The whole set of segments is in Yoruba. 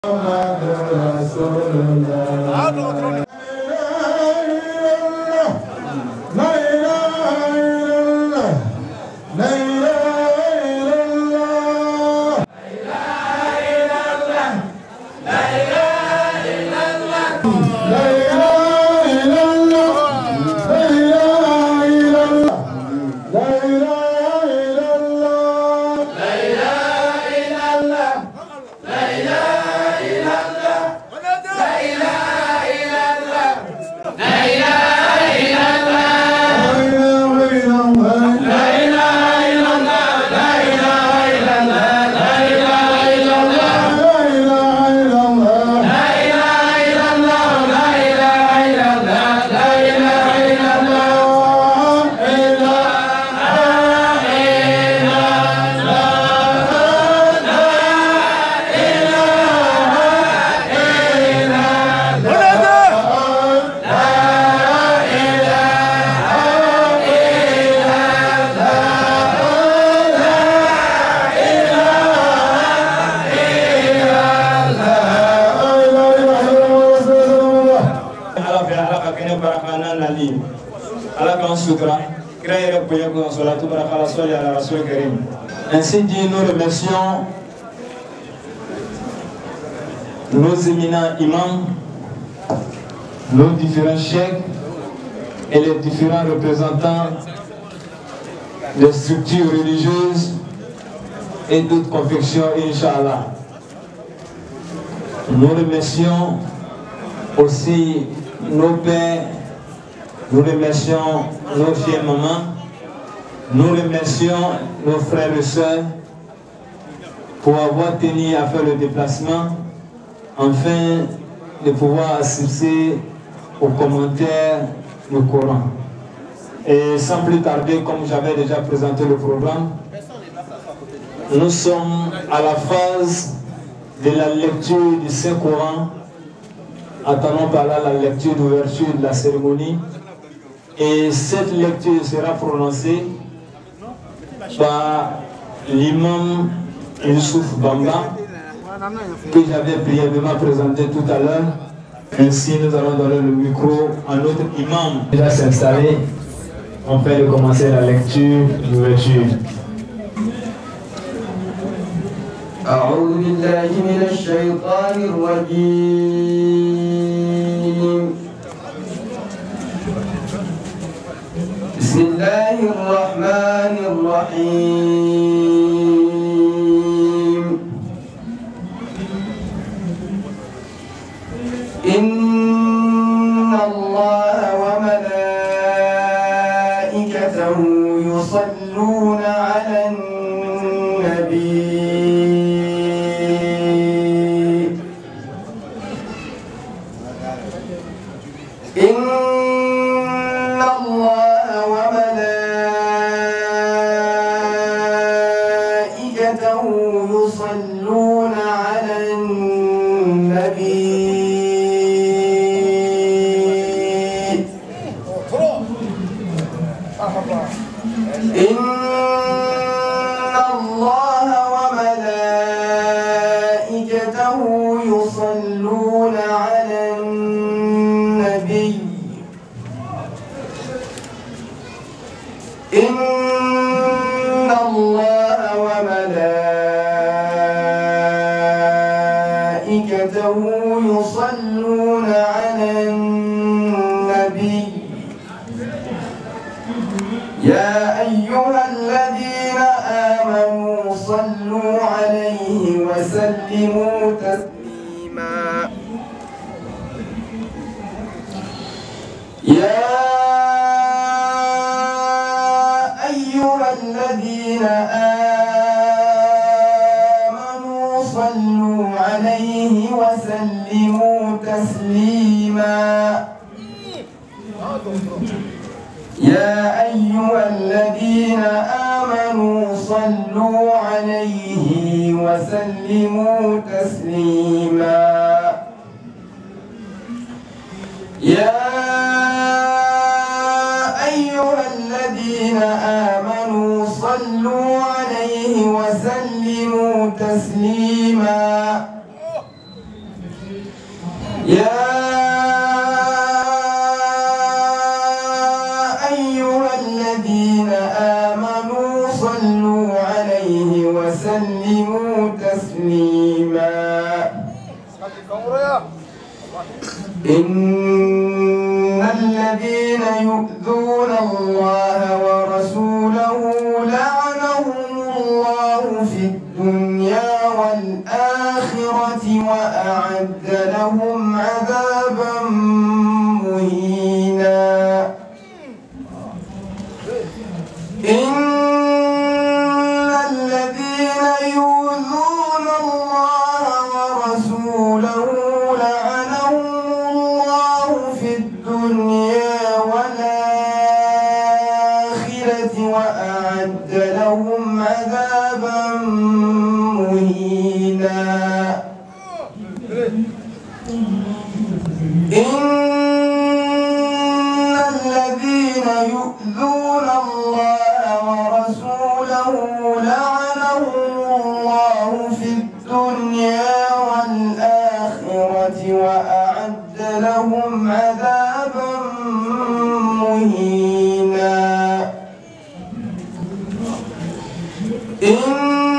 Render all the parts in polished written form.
Ainsi dit, nous remercions nos éminents imams, nos différents cheikhs et les différents représentants des structures religieuses et d'autres confessions, Inch'Allah. Nous remercions aussi nos pères, nous remercions nos fières mamans, nous remercions nos frères et sœurs pour avoir tenu à faire le déplacement afin de pouvoir assister aux commentaires du Coran. Et sans plus tarder, comme j'avais déjà présenté le programme, nous sommes à la phase de la lecture du Saint-Coran. Attendons par là la lecture d'ouverture de la cérémonie. Et cette lecture sera prononcée par l'imam Youssouf Bamba, que j'avais brièvement présenté tout à l'heure. Ainsi, nous allons donner le micro à notre imam. Déjà s'installer, on fait commencer la lecture d'ouverture. أعوذ بالله من الشيطان الرجيم. بسم الله الرحمن الرحيم. إن الله وملائكته يصلون على النبي. إن الله وملائكته يصلون على النبي. إن الله وملائكته يصلون على النبي. إن الله وملائكته يصلون على النبي. يا أيها الذين آمنوا صلوا عليه وسلموا تسليما. يا أيها الذين آمنوا صلوا عليه وسلموا تسليما. يا أيها الذين آمنوا صلوا عليه وسلموا تسليما. يا أيها الذين آمنوا صلوا عليه وسلموا تسليما. يا أيها الذين آمنوا صلوا عليه وسلموا تسليما إن الذين يؤذون الله ورسوله لعنهم الله في الدنيا والآخرة وأعد لهم عذابا مهينا إن الذين يؤذون الله ورسوله لعنهم الله في الدنيا والآخرة وأعد لهم عذابا مهينا إن الذين يؤذون الله ورسوله لعنهم الله في الدنيا والآخرة وأعد لهم عذابا مهينا إن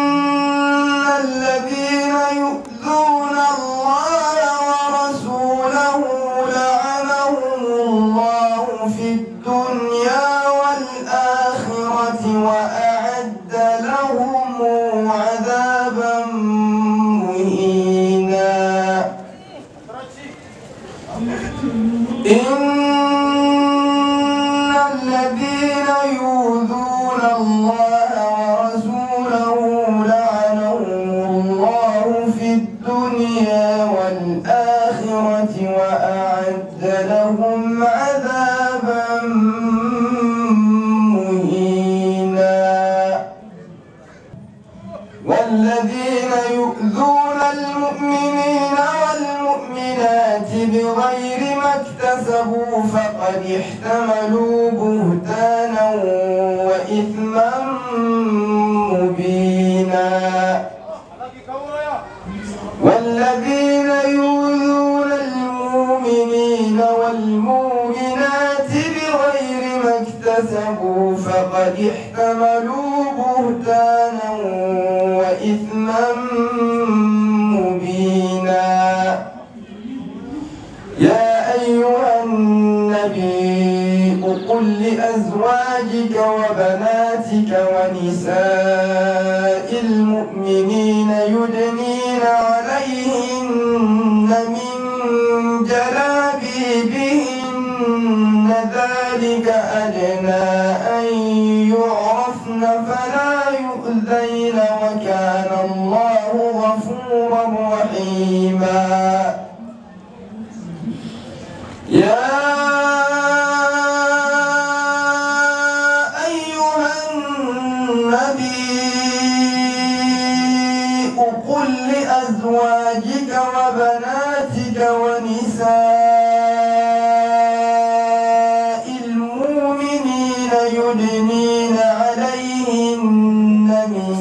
الذين يؤذون الله ورسوله لعنهم الله في الدنيا والآخرة وأعد لهم عذابا مهينا إن الذين يؤذون الله ورسوله لعنهم الله في الدنيا والآخرة وأعد لهم عذابا مهينا والذين يؤذون المؤمنين والمؤمنات بغير ما اكتسبوا فقد احتملوا بهتانا وإثما مبينا والذين يؤذون المؤمنين والمؤمنات بغير ما اكتسبوا فقد احتملوا بهتانا وإثما مبينا يا أيها النبي قل لأزواجك وبناتك ونساء المؤمنين يدنين عليهن من جلابيبهن ذلك أدنى أن يعرفن فلا يؤذين وكان الله غفورا رحيما يا أيها النبي قل لأزواجك وبناتك ونساء المؤمنين يدنين عليهن من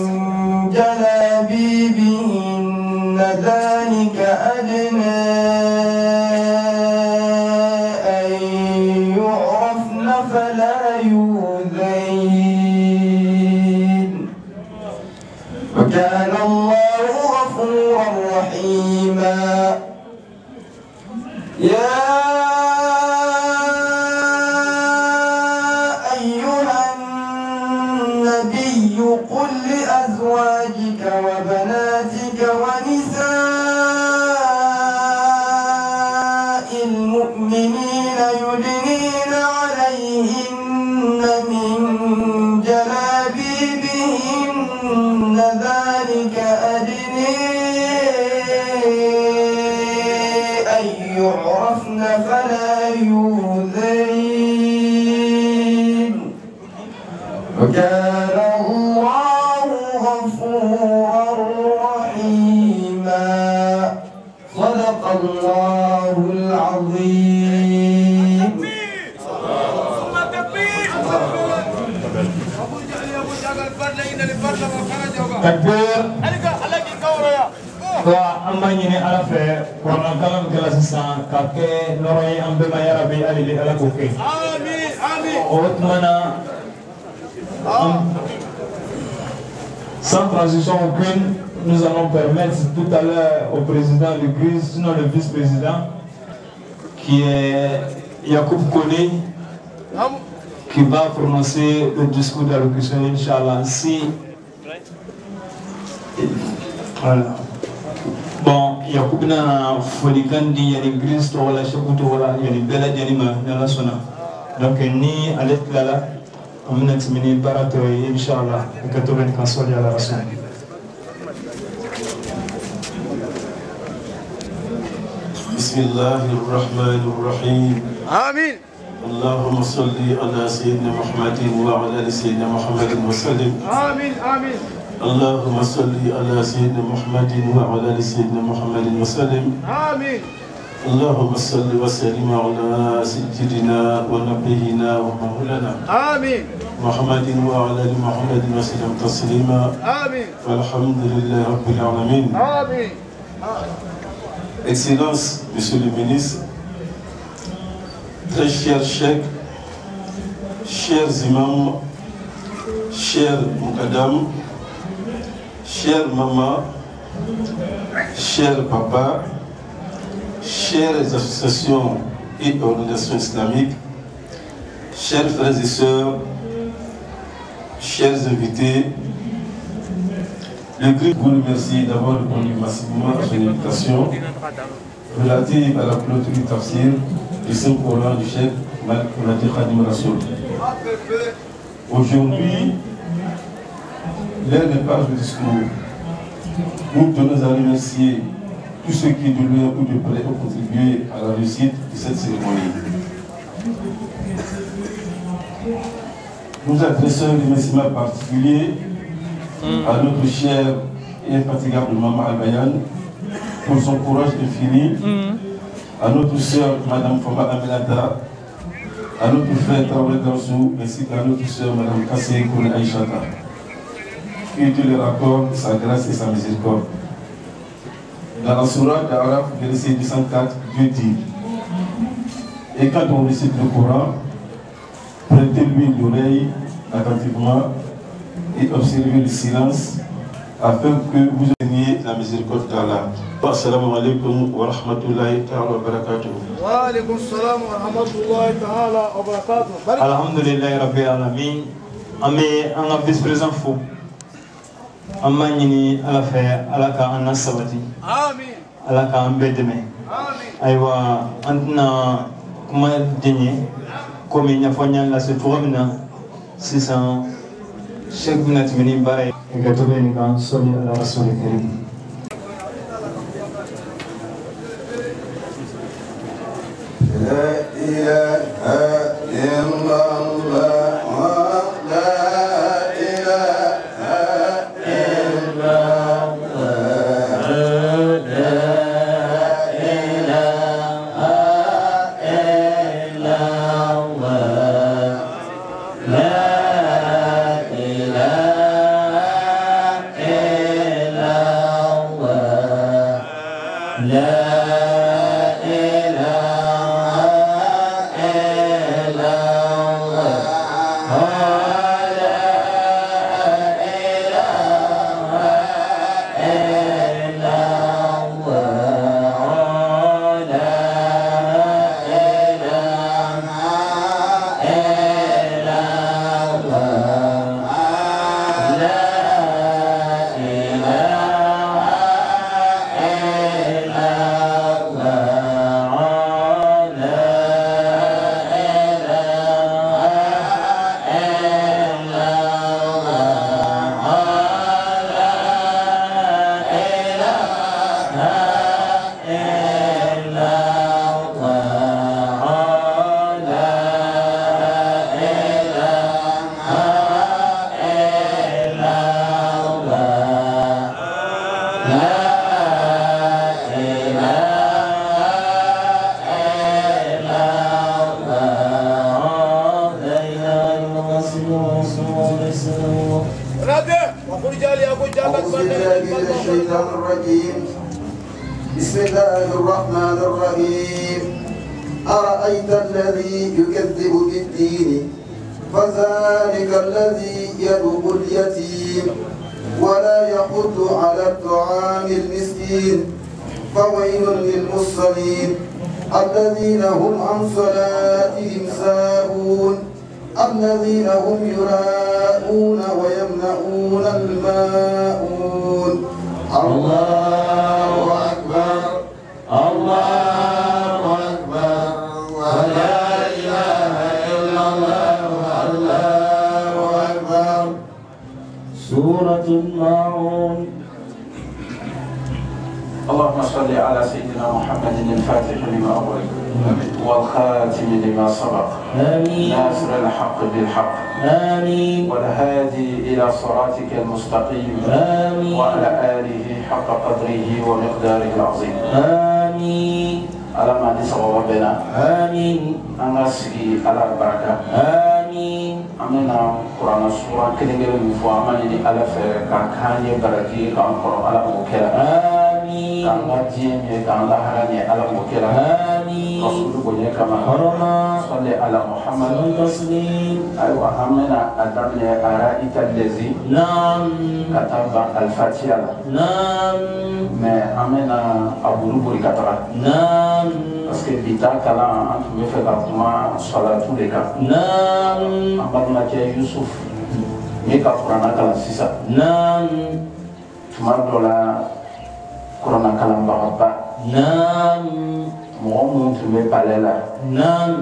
جلابيبهن ذلك أدنى فلا يؤذين وكان الله غفورا رحيما يا أيها النبي قل لأزواجك وبناتك ونساء المؤمنين يدنين عليهن من جلابيبهن ذلك أدنى أن يعرفن فلا يؤذين وكان الله غفورا رحيما صدق الله العظيم تكبير amanyine ala fe korona kalam galasisan ka ke noroy ambe ma yarabi ali ala ko ke amin amin otmana sans transition aucune nous allons permettre tout à l'heure au président de l'église sinon le vice-président qui est Yacoub Kone qui va prononcer le discours d'allocution Inch'Allah si voilà. Bon, Yacoub na folikan di yani Christ wala shakuto wala yani bela janima yalla sona donc ni alet lala amna timini barato inshallah ikatoben kan soli ala rasul bismillahir rahmanir rahim amin اللهم صل على سيدنا محمد وعلى ال سيدنا محمد وسلم آمين آمين اللهم صل على سيدنا محمد وعلى ال سيدنا محمد وسلم آمين اللهم صل وسلم على سيدنا ونبينا ومولانا آمين محمد وعلى ال محمد وسلم تسليما آمين والحمد لله رب العالمين آمين Excellence, Monsieur le ministre, très chers cheikhs, chers imams, chers mukadam, chers mamans, chers papas, chères associations et organisations islamiques, chers frères et sœurs, chers invités, le groupe vous remercie d'avoir répondu massivement à son invitation relative à la clôture du tafsir du Saint-Coran du Cheikh Malik Khadim Rassoul. Aujourd'hui, l'heure n'est pas de discours. Nous tenons à remercier tous ceux qui, de loin ou de près, ont contribué à la réussite de cette cérémonie. Nous adressons un remerciement particulier à notre chère et infatigable maman Al-Bayan pour son courage infini, à notre sœur Madame Fama Amelata, à notre frère Traoré Gansou, ainsi qu'à notre sœur Madame Kassé Koune Aïchata. Que Dieu leur accorde sa grâce et sa miséricorde. Dans la sourate d'Araf, verset 204, Dieu dit: et quand on récite le Coran, prêtez-lui l'oreille attentivement et observez le silence afin que vous obteniez la miséricorde d'Allah. Assalamu alaikum wa rahmatullahi ta'ala wa barakatuh. Wa alaikum salam wa rahmatullahi ta'ala wa barakatuh. Alhamdulillah rabbil alamin. Ame anga vice-président fou. Amanyini ala fe ala ka anna sabati. Amin. Ala ka ambe deme. Amin. Aywa antna kuma denye komi nyafanya la se tuamina 600 Cheikh Binat Mini Bare Gatobeni kan soli ala rasul karim. La ilaha illallah. بسم الله الرحمن الرحيم أرأيت الذي يكذب بالدين فذلك الذي يدعو اليتيم ولا يحض على الطعام المسكين فويل للمصلين الذين هم عن صلاتهم ساهون الذين هم يراءون ويمنعون الماءون الله أكبر الله أكبر ولا إله إلا الله الله أكبر. سورة الماعون. اللهم صل على سيدنا محمد الفاتح لما أغلق والخاتم لما سبق آمين. ناصر الحق بالحق آمين. والهادي إلى صراطك المستقيم آمين. وعلى آله حق قدره ومقداره العظيم آمين. على ما نسأل ربنا آمين. أنسي على البركة آمين. أمنا قرآن سورة كلمة مفهومة على فكان يبركي كان قرآن على مكلا آمين. كان دين كان لهرني على مكلا آمين. رسول بني كما حرما صلى على محمد تسليم. أيوة أمنا أدمني أرأيت الذي نعم كتب الفاتحة نعم ما أمنا أبو نبوري كتب نعم parce que bita kala an tun bɛ fɛ ka kuma salatu de kan نعم an balimakɛ Yusuf n ye ka kuranna kalan sisan نعم tuma dɔ la kuranna kalanbagaba نعم mɔgɔ minnu tun bɛ palɛ la نعم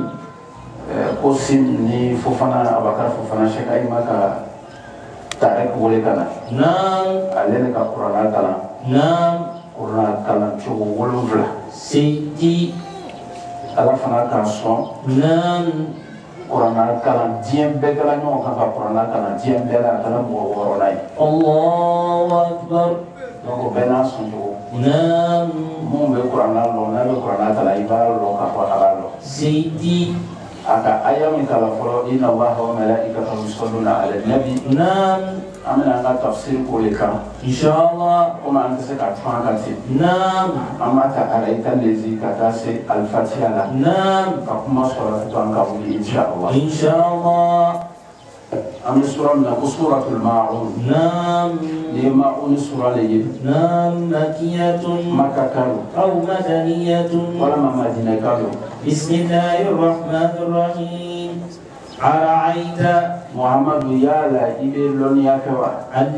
ko Sim ni Fofana Abakar Fofana Sheikh Ayima ka Tarek wele ka na نعم ale de ka kuranna kalan نعم kuranna kalan cogo 7 سيدي ala fana k'a sɔn نعم kuranna kalan diɲɛ bɛɛ kɛla ɲɔgɔn kan ka kuranna kalan diɲɛ bɛɛ la a kɛla mɔgɔ 6nan ye الله أكبر. donc bɛɛ n'a sɔn cogo نعم mun bɛ kuranna lɔ n'a bɛ kuranna kalan i b'a lɔ k'a fɔ a b'a lɔ سيدي a ka aya min kalan fɔlɔ inna allaha wa malaikatahu yusalluna ala nabi نعم an bɛna an ka tafsir k'o de kan إن شاء الله. komi an tɛ se k'a tún an kan ten نعم an b'a ta arayita lezi ka taa se alifatiha la نعم ka kuma sɔrɔ to an ka wuli inshallah إن شاء الله. an bɛ sura min na ko suratul ma'un نعم ni ye ma'un sura le ye نعم مكية maka kan don أو مدنية. walama madina kan don بسم الله الرحمن الرحيم. أرأيت muhamadu yala i bɛ lɔnniya kɛ wa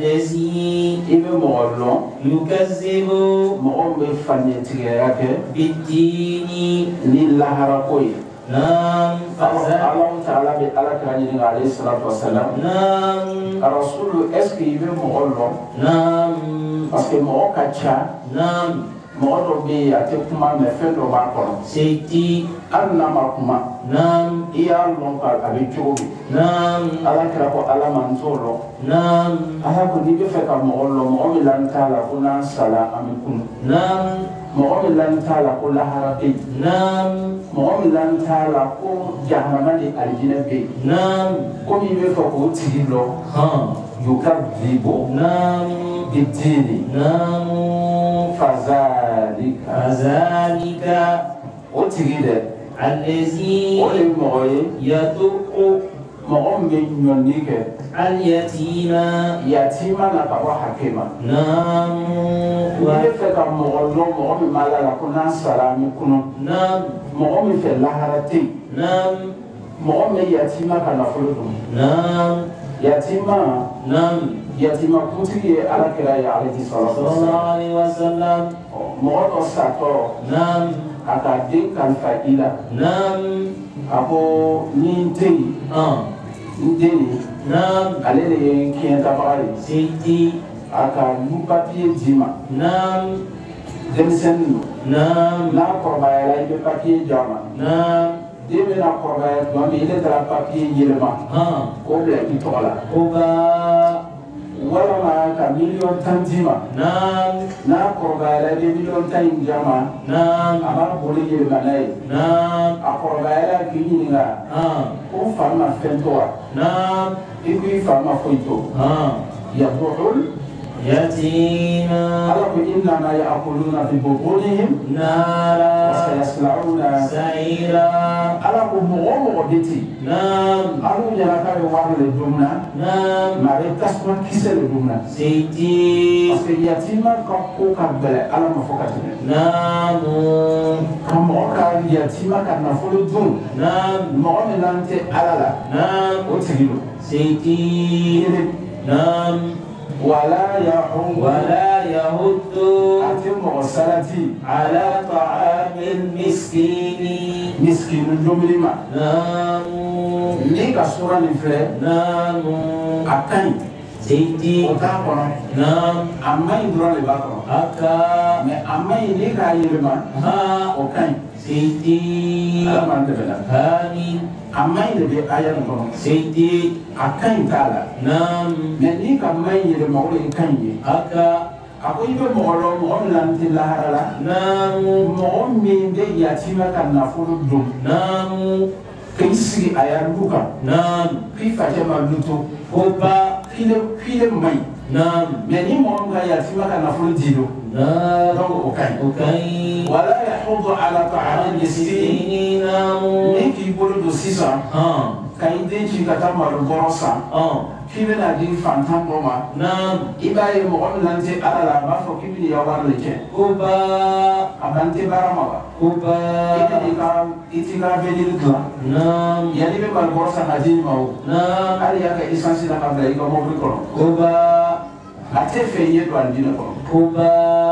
الذي i bɛ mɔgɔ lɔn يكذب mɔgɔ min bɛ fanɲɛtigɛya kɛ بالدين. ni lahara ko ye نعم Allahu Ta'ala bɛ alakira ɲininka alayhi salatu wasalam نعم rasulu est ce que i bɛ mɔgɔ lɔn نعم parce que mɔgɔ ka ca نعم mɔgɔ dɔ bɛ yen a tɛ kuma mɛ fɛn dɔ b'a kɔnɔ سيدي hali n'a ma kuma نعم i y'a lɔn ka a bɛ cogo min نعم alakira ko ala ma n t'o lɔn نعم ala ko n'i bɛ fɛ ka mɔgɔ lɔn mɔgɔ min la n t'a la ko n'an sala an bɛ kunu نعم mɔgɔ min la n t'a la ko lahara bɛ yen نعم mɔgɔ min la n t'a la ko jahanama ni alijinɛ bɛ yen نعم komi i bɛ fɛ k'o tigi lɔn ها yukadibu نعم bidini نعم fazalika كذلك o tigi dɛ الذي o de ye mɔgɔ ye يدق mɔgɔ min bɛ ɲɔni kɛ اليتيم. yatima na ka bɔ hakɛ ma نعم n'i bɛ fɛ ka mɔgɔ lɔn mɔgɔ min b'a la la ko n'an sara an bɛ kunu نعم mɔgɔ min fɛ lahara tɛ yen نعم mɔgɔ min bɛ yatima ka nafolo dun نعم yatima نعم yatima kuntigi ye alakira ye alayhi salatu صلى الله wasalam عليه وسلم. mɔgɔ dɔ satɔ نعم a ka den kalifa i la نعم a ko ni n tɛ yen n den nin نعم ale de ye n kɛɲɛtabaga ye سيدي a ka lu papiye d'i ma نعم denmisɛnnin don نعم n'a kɔrɔbayara i bɛ papiye di a ma نعم den bɛna kɔrɔbaya tuma min ile taara papiye yɛlɛma ها k'o bila i tɔgɔ la هبا walama ka 1,000,000 d'i ma نعم n'a kɔrɔbayara i bɛ 1,000,000 in di a ma نعم a b'a boli yɛlɛma n'a ye نعم a kɔrɔbayara k'i ɲininka ها ko n fa ma fɛn to wa نعم i ko i fa ma foyi to ها yaduul يتيما إنما يأكلون في بطونهم نارا وسيصلعون سعيرا على مغمغ بيتي نعم ألو جناكا يوارد الدمنا نعم ما يتسمى كيسل الدمنا سيتي parce que yatima ka ko ka bɛlɛ ala ma fɔ ka tɛmɛ نعم ka mɔgɔ ka yatima ka nafolo dun نعم mɔgɔ min nan tɛ ala la نعم o tigi don سيتي نعم wala yahud ولا يهد a tɛ mɔgɔ salati على طعام المسكين miskinu dumuni ma نعم ni ka sura nin filɛ نعم a ka ɲi سيتي o t'a kɔnɔ نعم a ma ɲi dɔrɔn de b'a kɔnɔ أكا mɛ a ma ɲi ni k'a yɛlɛma ها o ka ɲi سيتي ala m'an dɛmɛ la آمين a ma ɲi de bɛ aya nin kɔnɔ سيتي a ka ɲi t'a la نعم mɛ ni ka ma ɲi yɛlɛma o de ka ɲi ye أكا a ko i bɛ mɔgɔ lɔ mɔgɔ min nan tɛ lahara la نعم mɔgɔ min bɛ yatima ka nafolo dun نعم k'i sigi a ya lu kan نعم k'i facɛ ma lu to كوبا k'ile man ɲi نعم mɛ ni mɔgɔ min ka yatima ka nafolo di do نعم donc o ka ɲi أوكي wala yahudu ala ta'am miskin نعم ni k'i bolo don sisan ka i den ci ka taa malo bɔrɔ san k'i bɛna di fantan dɔ ma نعم i b'a ye mɔgɔ min nan tɛ ala la a b'a fɔ k'i bɛ n'i ka wari de kɛ كوبا a ban tɛ baara ma wa كوبا i t'i ka avenir dilan نعم yanni i bɛ malo bɔrɔ san ka di ma o نعم hali y'a kɛ essence la ka bila i ka mobili kɔnɔ كوبا a tɛ fɛ i ye don alijinɛ kɔnɔ كوبا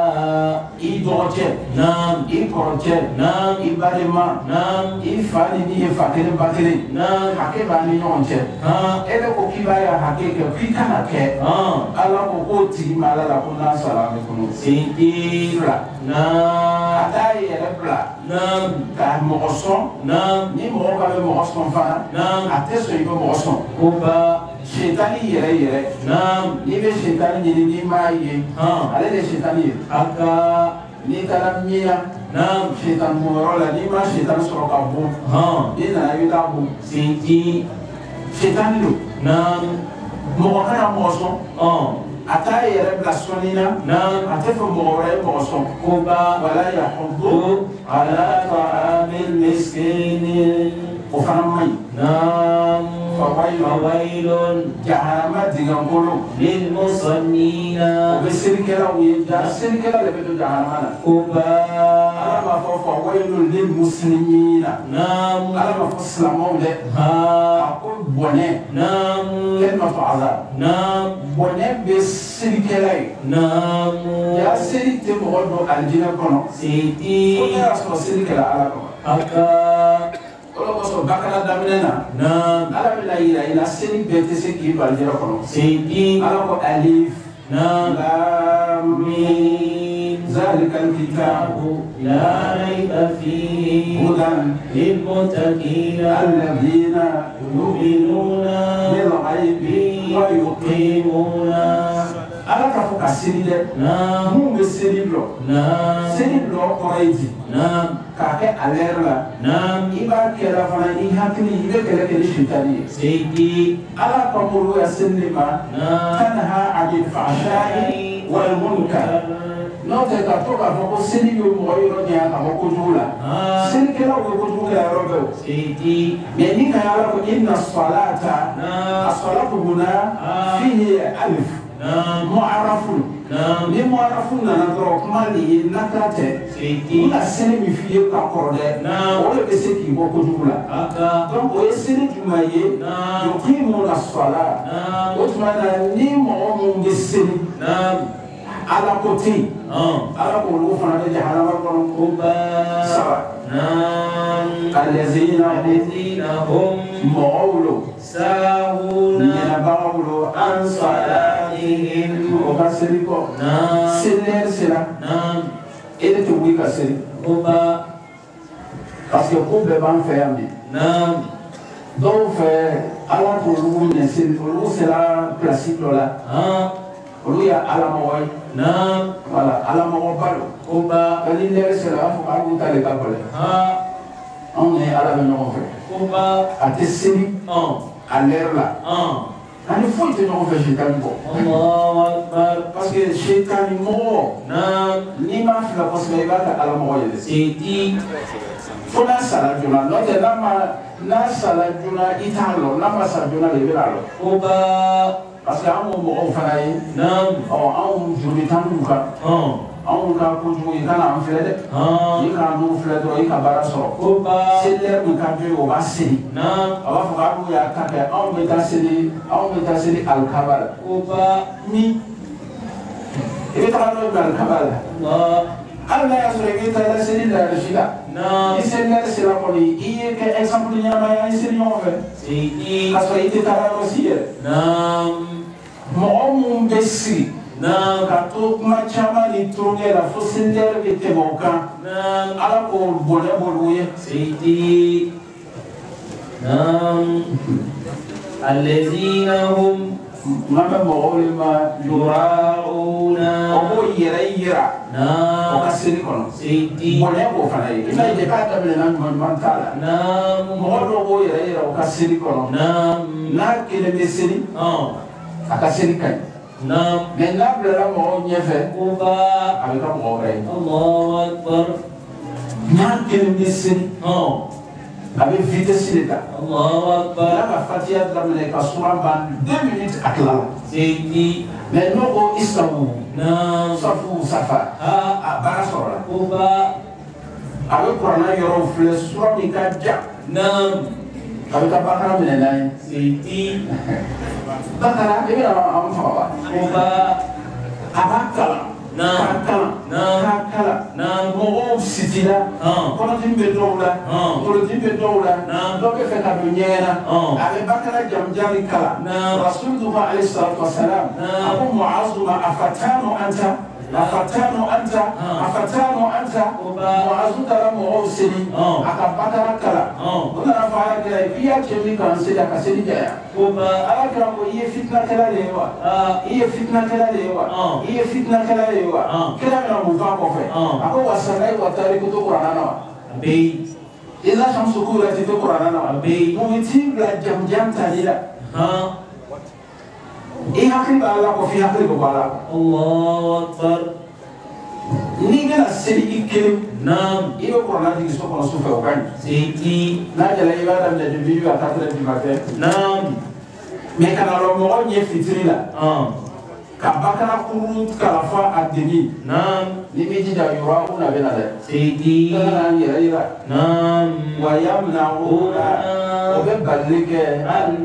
i dɔgɔcɛ نعم i kɔrɔcɛ نعم i balima نعم i fa ni n'i ye fa kelen ba kelen نعم hakɛ b'a ni ɲɔgɔn cɛ ها e bɛ ko k'i b'a ye hakɛ kɛ k'i kana kɛ ala ko k'o tigi ma ala la ko n'a sara a bɛ kɔnɔ سيدي fila a نعم t'a yɛrɛ bila نعم ka mɔgɔ sɔn نعم ni mɔgɔ ka bɛ mɔgɔ sɔn fana نعم a tɛ sɔn i bɛ mɔgɔ sɔn كوبا shetani yɛrɛ yɛrɛ نعم n'i bɛ shetani ɲini n'i m'a ye ها ale de ye shetani ye أكا n'i taara miya نعم shetani mɔyɔrɔ la n'i ma shetani sɔrɔ ka bon ها n'i nana i bɛ taa bon سيدي shetani don نعم mɔgɔ kana mɔgɔ sɔn a t'a yɛrɛ bila sɔnni na نعم a tɛ fɛ mɔgɔ wɛrɛ ye mɔgɔ sɔn كوبا wala yahudu على طعام المسكين o fana man ɲi نعم فويل jahanama dingɛnkolo للمصلين o bɛ selikɛlaw ye selikɛla de bɛ don jahanama na كوبا ala b'a fɔ fawailu lilmuslimina نعم ala b'a fɔ silamɛw dɛ ها a ko bɔnɛ نعم kalimatu azab نعم bɔnɛ bɛ selikɛla ye نعم ya seli tɛ mɔgɔ don alijinɛ kɔnɔ fo سيدي ne y'a sɔrɔ selikɛla ala kɔnɔ أكا o de kosɔn bakara daminɛ na نعم ala bɛna yira i la seli bɛɛ tɛ se k'i don alijinɛ kɔnɔ سيدي ala ko alif نعم lam mim zalika alkitab لا ريب فيه hudan للمتقين الذين يؤمنون بالغيب ويقيمون ala ka fɔ ka seli dɛ نعم mun bɛ seli dɔn نعم seli dɔ kɔrɔ ye di نعم k'a kɛ a lɛri la نعم i b'a kɛra fana i hakili i bɛ kɛlɛ kɛ ni sitani ye سيدي ala ka muru ya seli de ma نعم tanha anil fahsha'i wal munkar n'o tɛ ka to k'a fɔ ko seli bɛ mɔgɔ yɔrɔ ɲɛ ka bɔ kojugu la selikɛlaw bɛ kojugu kɛ yɔrɔ bɛɛ o سيدي mɛ ni ka ala ko inna salata نعم as-salatu huna fihi alif نعم mu'arrafun نعم ni mu'arrafun nana dɔrɔn kuma de ye nakira tɛ سيدي u bɛna seli min f'i ye ka kɔrɔ dɛ نعم o de bɛ se k'i bɔ kojugu la أكا donc o ye seli jumɛn ye نعم yuqimuna as-sala نعم o tuma na ni mɔgɔ mun bɛ seli نعم ala ko tɛ yen ala ko olu fana bɛ jahanama kɔnɔ كوبا saba نعم الذين الذين هم mɔgɔw lo ساهون ɲinɛbagaw lo عن صلاتهم o ka seli kɔ نعم seli sera نعم e de tɛ wuli ka seli كوبا parce que ko bɛɛ b'an fɛ yan bi نعم dɔw fɛ ala k'olu minɛ seli olu sera pilasi dɔ la olu ye alamɔgɔ ye نعم wala alamɔgɔba lo كوبا ni lɛri sera a b'a fɔ k'ale ta de ka gɛlɛn anw ni ala bɛ ɲɔgɔn fɛ كوبا a tɛ seli a lɛri la ani foyi tɛ ɲɔgɔn fɛ sitani kɔ. Allahu Akbar. parce que sitani mɔgɔ. n'i m'a fila kosɛbɛ i b'a kɛ ala mɔgɔ ye dɛ. Seti. fo n'a sara joona n'o tɛ n'a sara joona i t'a lɔ n'a ma sara joona de i bɛna lɔ. Oba. parce que an m'o mɔgɔw fana ye. anw joli tan n'u kan. anw ka kojugu i kana an filɛ dɛ. i kana n'u filɛ dɔrɔn i ka baara sɔrɔ. selilɛri min ka d'u ye o b'a seli. a b'a fɔ k'aw y'a ta kɛ anw bɛ taa seli alikaba la. ni i bɛ taga n'o ye alikaba la. hali n'a y'a sɔrɔ i bɛ taa seli laadisi la. ni selilɛri sera kɔni i ye kɛ exemple ɲɛnamaya an ye seli ɲɔgɔn fɛ. k'a sɔrɔ i tɛ taa yɔrɔ si yɛrɛ. mɔgɔ minnu bɛ sigi. ka to kuma caman ni tulonkɛ la fo selilɛri bɛ tɛmɛ o kan. ala k'o bonɛ b'olu ye. Seydi. Allazina hum. N'an bɛ mɔgɔw de ma yura'una. o b'o yɛrɛ yira. o ka seli kɔnɔ. Seydi. bonɛ b'o fana ye. i b'a ye k'a daminɛna ɲuman t'a la. mɔgɔ dɔw b'o yɛrɛ yira o ka seli kɔnɔ. n'a kelen bɛ seli. a ka seli ka ɲi. mais n'a bilara mɔgɔw ɲɛfɛ. a bɛ kɛ mɔgɔ wɛrɛ ye. Allahu Akbar. n'a kelen bɛ seli. a bɛ vitesse de ta. Allahu Akbar. n'a ka fatiya daminɛ ka sura ban 2 minutes a tilala. Seydi. mais n'o ko isawu. safu safa. a baara sɔrɔla. a bɛ kuranna yɔrɔw filɛ sura min ka jan. a bɛ taa bakara minɛ n'a ye. Seydi. bakara i bɛna an faga wa. a b'a kalan. k'a kalan. mɔgɔw sitira. kɔnɔdimi bɛ dɔw la. kolodimi bɛ dɔw la. dɔw bɛ fɛ ka don ɲɛgɛn na. a bɛ bakara jamujani kalan. rasuliduha alayhi salatu wa salam. a ko mu'azu ma afatanu anta. mu'azu taara mɔgɔw seli. a ka bakara kalan. o nana fɔ alakira ye k'i y'a cɛ min kan seli a ka seli jaya. alakira ko i ye fitinakɛla de ye wa. i ye fitinakɛla de ye wa. i ye fitinakɛla de ye wa. kira bɛna mun fɔ a kɔfɛ. a ko wa sanayi wa tariku to kuranna na wa. A bɛ yen. iza shamsu kurati to kuranna na wa. A bɛ yen. mun bɛ t'i bila jamujan tali la. i hakili b'a la kɔ f'i hakili bɛ bɔ a la. Allahu Akbar. n'i bɛna seli i kelen. i bɛ kuranna jigin so kɔnɔ sufɛ o ka ɲi. Seydi. n'a jala i b'a daminɛ depuis à 4 heures du matin. mais kana lɔ mɔgɔ ɲɛ fitiri la. ka bakara kuru kalafa a demi. n'i b'i jija yura'una bɛ na dɛ. Seydi. kana n yɛrɛ yira. wa yamna'una o bɛ balili kɛ.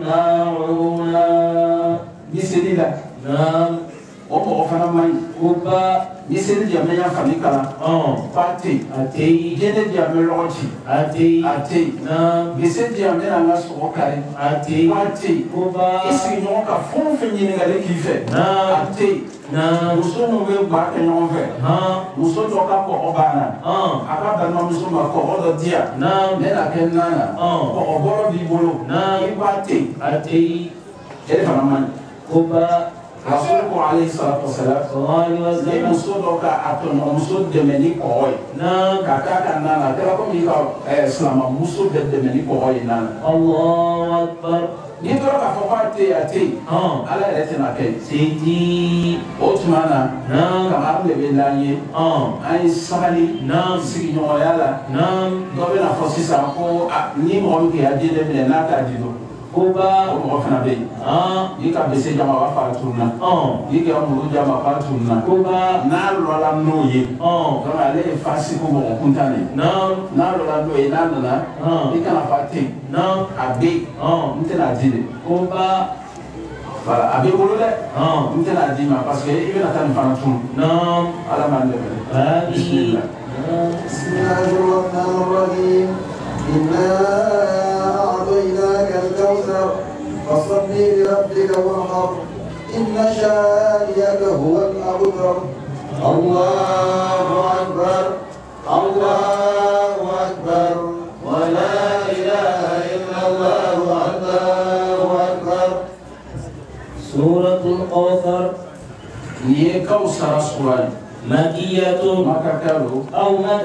ni seli la. o mɔgɔ fana man ɲi. ni seli diya ya fani kalan. ba tɛ yen. A tɛ yen. jɛnɛ diya bɛ lɔgɔ ci. A tɛ yen. a tɛ yen. gese diya bɛ na n ka sogo kari. A tɛ yen. ba tɛ yen. i sigiɲɔgɔn ka fɛn o fɛn ɲininkali k'i fɛ. a tɛ yen. muso min bɛ ba kɛ ɲɔgɔn fɛ. muso dɔ ka kɔgɔ banna. a ka balimamuso ma kɔgɔ dɔ di yan. ne na kɛ nan na. kɔgɔ bɔrɔ b'i bolo. i ba tɛ yen. A tɛ yen. e fana man ɲi. Rasul ko alayhi salatu wasalam. ni muso dɔ ka a tɔɲɔgɔnmuso dɛmɛ ni kɔgɔ ye. ka k'a ka nan na a kɛra komi i ka silamɛmuso bɛ dɛmɛ ni kɔgɔ ye nan na. Allahu Akbar. n'i tora k'a fɔ k'a tɛ yen a tɛ yen. ala yɛrɛ tɛna kɛ yen. Seydi. o tuma na. kangari de bɛ n'an ye. an ye sabali. sigiɲɔgɔnya la. dɔ bɛ na fɔ sisan ko ni mɔgɔ min kɛ ya den minɛ n'a t'a di don. o mɔgɔ fana bɛ yen. i ka bese jama b'a fara tunun na. i ka muru jama fara tunun na. n'a lɔla n'o ye. donc ale ye fasiko mɔgɔ kuntan de ye. n'a lɔla n'o ye n'a nana. i kana fa ten. a bɛ yen. n tɛna di de. voilà a bɛ bolo dɛ. n tɛna di ma parce que i bɛna taa nin fana tunu. ala m'an dɛmɛ. bisimilah. bismillahirrahmanirrahim. إنا أعطيناك الكوثر فصل لربك وانحر إن شانئك هو الأبتر. الله أكبر الله أكبر ولا إله إلا الله الله أكبر. سورة الكوثر هي كوثر سورة مكية مكة أو مدنية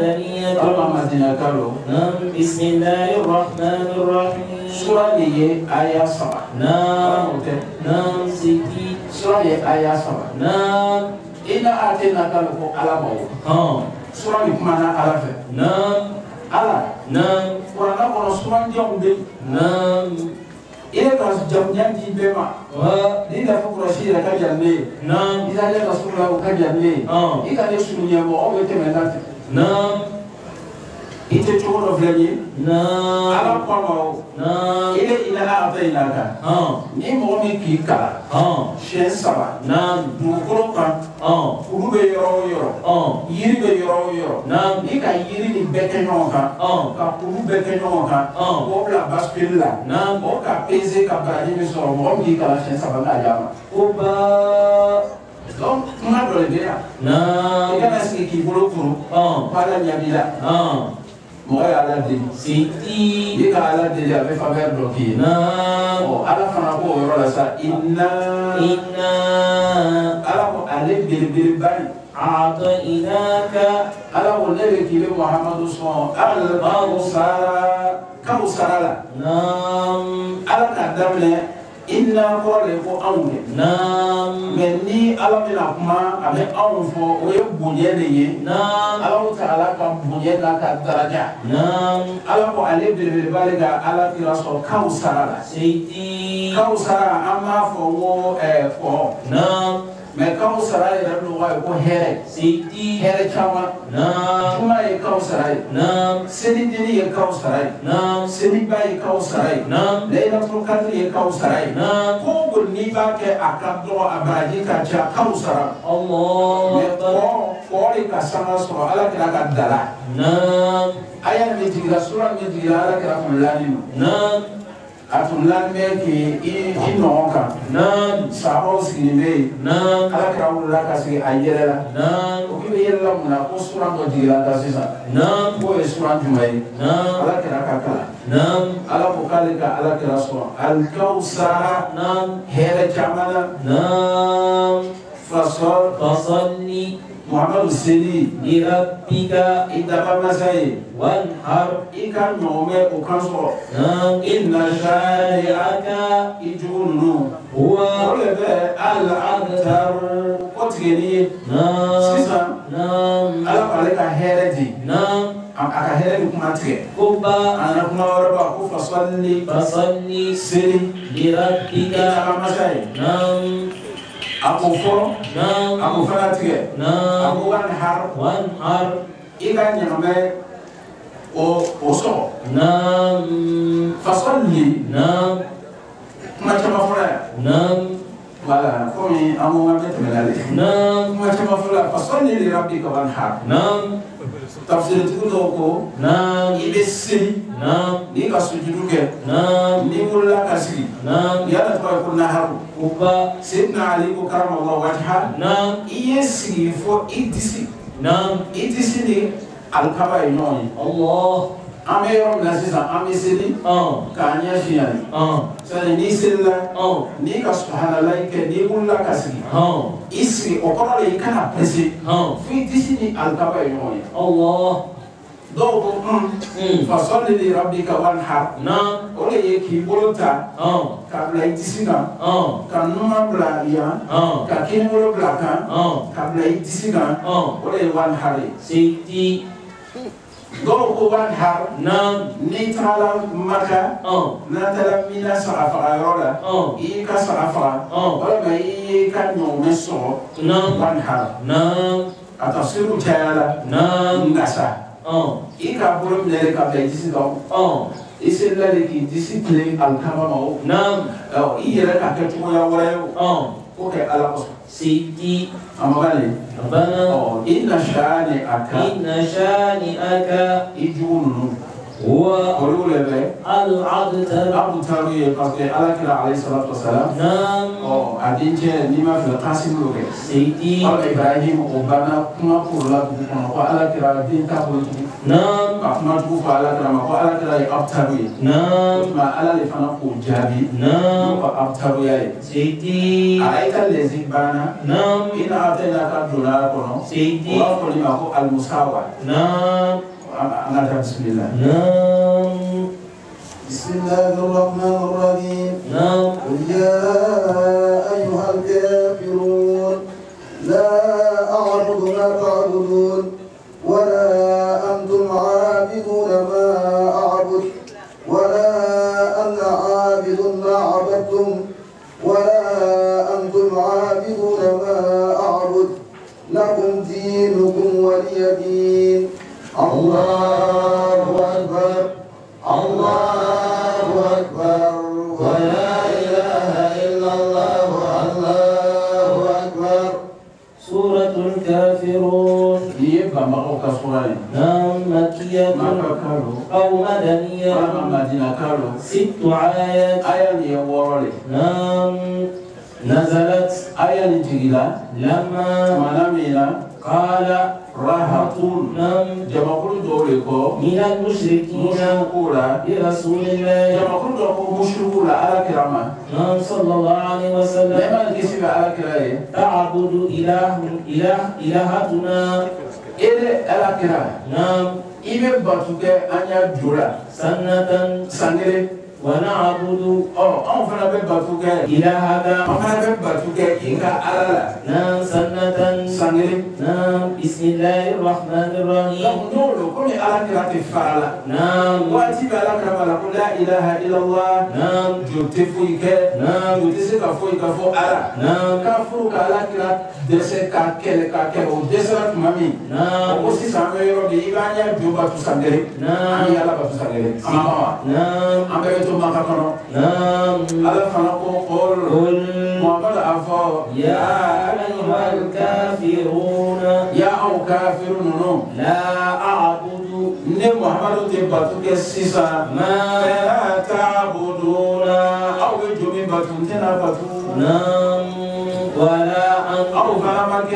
نعم بسم الله الرحمن الرحيم سورة آية 7 نعم نعم سيدي سورة آية 7 نعم إنا آتيناك على مو سورة كمانا على فه نعم على نعم قرآن كنا سورة جام بي نعم إيه كاس جام دي بما دي لا فكرة شيء لك جامي نعم إذا لك سورة وكجامي إيه كان يسمى يوم أو بتمنات نعم إيه تقول فلاني نعم على قمة نعم إيه إنا آتيناك ni mɔgɔ min k'i kalan siyɛn 3 dugukolo kan kuru bɛ yɔrɔ o yɔrɔ yiri bɛ yɔrɔ o yɔrɔ ni ka yiri ni bɛɛ kɛ ɲɔgɔn kan ka kuru bɛɛ kɛ ɲɔgɔn kan k'o bila bascule la o ka pese ka baraji min sɔrɔ mɔgɔ min k'i kalan siyɛn 3 k'a d'a ma donc kuma dɔ de bɛ yan i kana sigi k'i bolo kuru k'ala ɲɛ b'i la mɔgɔ ye ala deli i ka ala deli a bɛ faveur dɔ k'i ye ala fana ko o yɔrɔ la sa inna ala ko ale belebeleba in ala ko ne bɛ k'i bɛ muhamadu sɔn kawusara la ala k'a daminɛ inna kɔrɔ de ko anw de mais ni ala bɛna kuma a bɛ anw fɔ o ye bonya de ye ala ta ala ka bonya n'a ka daraja ala ko ale belebeleba de ka ala kira sɔrɔ kawusara la kawusara an b'a fɔ ko kɔ mais kawusara yɛrɛ lɔgɔ ye ko hɛrɛ hɛrɛ caman juma ye kawusara ye selideni ye kawusara ye seliba ye kawusara ye layilatul kadiri ye kawusara ye ko o ko n'i b'a kɛ a ka dɔgɔ a baraji ka ca kawusara mais kɔ de ka sanga sɔrɔ ala kira ka dala aya min jigira sura min jigira ala kira kun laani a tun laani bɛ k'i nɔgɔ kan sahabaw sigilen bɛ yen ala kira wulila ka sigi a yɛrɛ la o k'i bɛ yɛlɛ la mun na ko sura dɔ jigira ta sisan k'o ye sura jumɛn ye ala kira ka kalan ala ko k'ale ka ala kira sɔrɔ alikawusara hɛrɛ caman na fasɔli muhamadu seli lirabbika idaba masaye wanhar ika ɲɔgɔnbɛ o kan sɔrɔ inna shani'aka ijugu ninnu o de bɛ al-abtar o tigɛli ye sisan ala k'ale ka hɛrɛ di a ka hɛrɛ ni kuma tigɛ a nana kuma wɛrɛ ba ko fasɔli seli lirabbika idaba masaye a ko fɔ a ko fana tigɛ a ko wanhar i ka ɲagamɛ o sɔgɔ fasɔli kuma caman fɔra yan voilà komi an ko an bɛ tɛmɛna de kuma caman fɔra yan fasɔli lirabbika wanhar tafsiritigiw dɔw ko i bɛ seli n'i ka sujudu kɛ n'i wolola ka sigi yala tɔgɔ ye ko naharu Sayyidina Ali ko karamallahu wajha i ye sigi fo i disi ni alikaba ye ɲɔgɔn ye an bɛ yɔrɔ min na sisan an bɛ seli k'a ɲɛsin yan sani n'i selila n'i ka subhanalayi kɛ n'i wolola ka sigi i sigi o kɔrɔ de i kana presse fo i disi ni alikaba ye ɲɔgɔn ye dɔw ko fasɔli lirabbika wanhar o de ye k'i bolo ta ka bila i disi kan ka numan bila yan ka kinibolo bila kan ka bila i disi kan o de ye wanhar ye dɔw ko wanhar n'i taara Maka n'a taara Mina saga faga yɔrɔ la i y'i ka saga faga walima i y'i ka ɲɔgɔmɛ sɔgɔ wanhar a tafsiriw cayala ngasa i ka bolo minɛ de ka bila i disi kan i selila de k'i disi tilen alikaba ma o i yɛrɛ ka kɛ cogoya wɛrɛ ye o k'o kɛ ala kosɔn a makan de inna shani'aka i jugu ninnu olu le bɛ al-abtar ye parce que ala kira alayhi salatu wasalam a dencɛ n'i ma fɛ Kasimu y'o kɛ ala Ibrahim o banna kuma korola dugu kɔnɔ ko ala kira den t'a bolo tugun ka kuma jugu fɔ ala kira ma ko ala kira ye abtar ye o tuma ala le fana k'o jaabi n'o ka abtaruya ye arayita lezi banna ina atayinaka donna kɔnɔ o b'a fɔ nin ma ko al-musawa أنا بسم الله. نعم. بسم الله الرحمن الرحيم. نعم. قل يا أيها الكافرون لا أعبد ما تعبدون ولا أنتم عابدون ما أعبد ولا أنا عابد ما عبدتم ولا أنتم عابدون ما أعبد لكم دينكم ولي دين. الله أكبر الله أكبر ولا إله إلا الله الله أكبر. سورة الكافرون. يبقى مقوك سورة. نعم. مكية أو مدنية. 6 آيات. آية يورولي. نعم. نزلت آية نتيجة لما منامينا قال راحتون. نعم. جمعكم دوليكو من المشركين مشركولا برسول الله جمعكم دوليكو مشركولا على كرامة. نعم صلى الله عليه وسلم. لما نكسب على كرامة تعبد إلهتنا إلى على كرامة. نعم. إبن باتوك أنيا جولا سنة سنجري ونعبد أو فنا باتوك إلهك أفنا باتوك إنك على نعم. سنة سنجري نعم. بسم الله الرحمن الرحيم. نقول كل على كرامة فعلا. نعم. واتي على كرامة لا إله إلا الله. نعم. جوتفويك نعم. جوتسك فويك فو على نعم. كفروك على كرامة dese ka kele o dese la tumami نعم. o si sambe yoro de ibanya juba tu sangere نعم. ani ala ba tu sangere ama نعم. ambe to maka kono نعم. ala fana ko qul muhammad afo يا أيها الكافرون ya au kafirun no لا أعبد ne muhammad te batu ke sisa ما la ta'buduna aw jumi batu tena batu نعم ولا aw أنتم fana make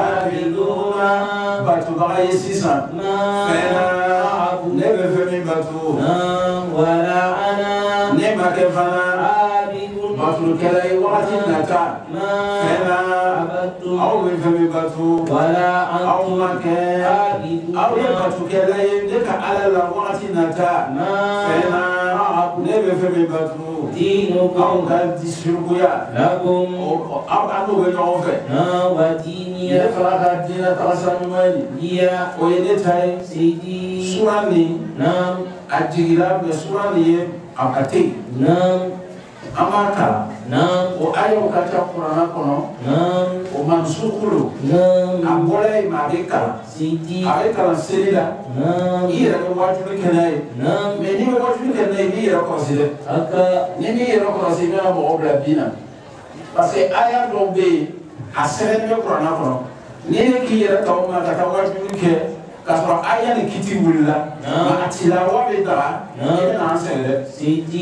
abiduna batu ba sisa ما fena أعبد ne be femi batu نعم ولا أنا ne make fana عابد batu kala yi wakati nata ما fena عبدتم aw be femi batu ولا aw أنتم make aw ye عابدون batu kala yi ne ka ala la wakati nata ما fena ne be femi batu aw دينكم ka disirikuya لكم aw ando be ɲɔgɔn fɛ وديني ne fana ka diinɛ tagasa ɲuman ye هي o ye ne ta ye سيدي. sura ni نعم. a jigira mɛ sura ni ye a ka te نعم. an b'a kalan نعم. o ayaw ka ca kuranna kɔnɔ نعم. o mansukulu a نعم. bɔra yen ma a bɛ kalan سيدي. a bɛ kalan seli la نعم. i yɛrɛ bɛ wajuli kɛ n'a ye نعم. mɛ n'i bɛ wajuli kɛ n'a ye i b'i yɛrɛ kɔlɔsi dɛ أكا ni m'i yɛrɛ kɔlɔsi i bɛna mɔgɔ bila bin na parce que aya dɔw bɛ yen a sɛbɛnnen bɛ kuranna kɔnɔ n'i ye k'i yɛrɛ ta o ma ka taa wajuli kɛ k'a sɔrɔ aya ni kiti wulila nka a tilawa bɛ daga i bɛna an sɛgɛn dɛ سيدي.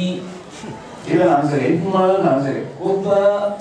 i bɛna an sɛgɛn i kuma k'an sɛgɛn أبا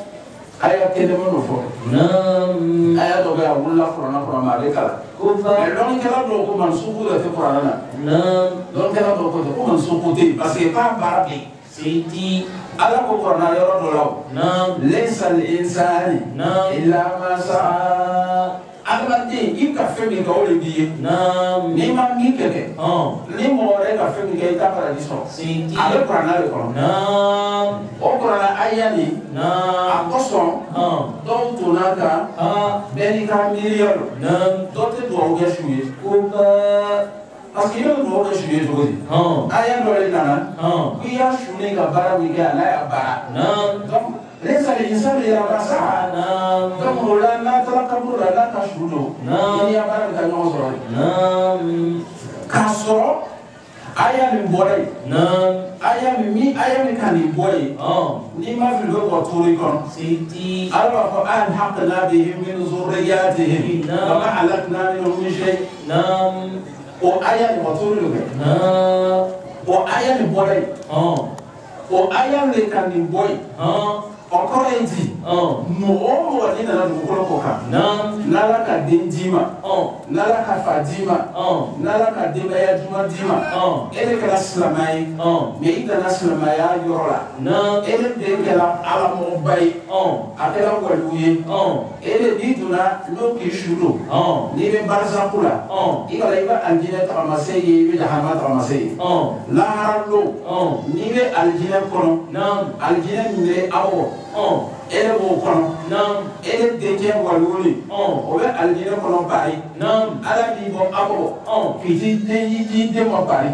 aya kelen ma n'o fɔ نعم. aya dɔ bɛ yen a wulila kuranna kɔnɔ ma a bɛ kalan أبا mɛ dɔnnikɛla dɔw ko mansuku yɛrɛ tɛ kuranna na نعم. dɔnnikɛla dɔw ko ten ko mansuku tɛ yen parce que k'a baara bɛ yen سيدي. ala ko kuranna yɔrɔ dɔ la o نعم. laysa al-insani نعم. illa ma sa'a adamaden i ka fɛn min kɛ o de b'i ye نعم. n'i ma min kɛ kɛ ni mɔgɔ wɛrɛ ka fɛn min kɛ i t'a paradis sɔrɔ سيدي. a bɛ kuranna de kɔnɔ نعم. o kuranna aya nin a نعم. kosɔn dɔw donna kan bɛɛ n'i ka miiriya don نعم. dɔw tɛ dugawu kɛ su ye أبا parce que i bɛ dugawu kɛ su ye cogo di aya dɔ de nana ko i y'a sunnen ka baara min kɛ a n'a y'a baara نعم. donc laysa al-insanu illa ma sa'a نعم. donc o la n'a taara kaburu la n'a ka su don i ni ya baara bɛ taa ɲɔgɔn sɔrɔ de نعم. k'a sɔrɔ aya min bɔra yen نعم. aya min ka nin bɔ yen n'i ma fili bɛ bɔ tuuru i kɔnɔ سيدي. ala b'a fɔ alhaqna bihim min zurriyatihim wa ma alatna minhum min shay نعم. o aya nin bɔ tuuru de kɛ نعم. o aya nin bɔra yen o aya de ka nin bɔ yen o kɔrɔ ye di mɔgɔ ni nana dugukolo kɔ kan n'ala ka den d'i ma n'ala ka fa d'i ma n'ala ka denbaya ɲuman d'i ma e de kɛra silamɛ ye mais i dana silamɛya yɔrɔ la e de kɛra ala mɔgɔba ye a kɛra waliyu ye e de n'i donna n'o k'i su don n'i bɛ barisaku la i ka la i bɛ alijinɛ tagamase ye i bɛ jahanama tagamase ye lahara don n'i bɛ alijinɛ kɔnɔ alijinɛ min bɛ aw e de b'o kɔnɔ e de denkɛ waliyu o bɛ alijinɛ kɔnɔ bari ala b'i bɔ aw k'i ti den ma bari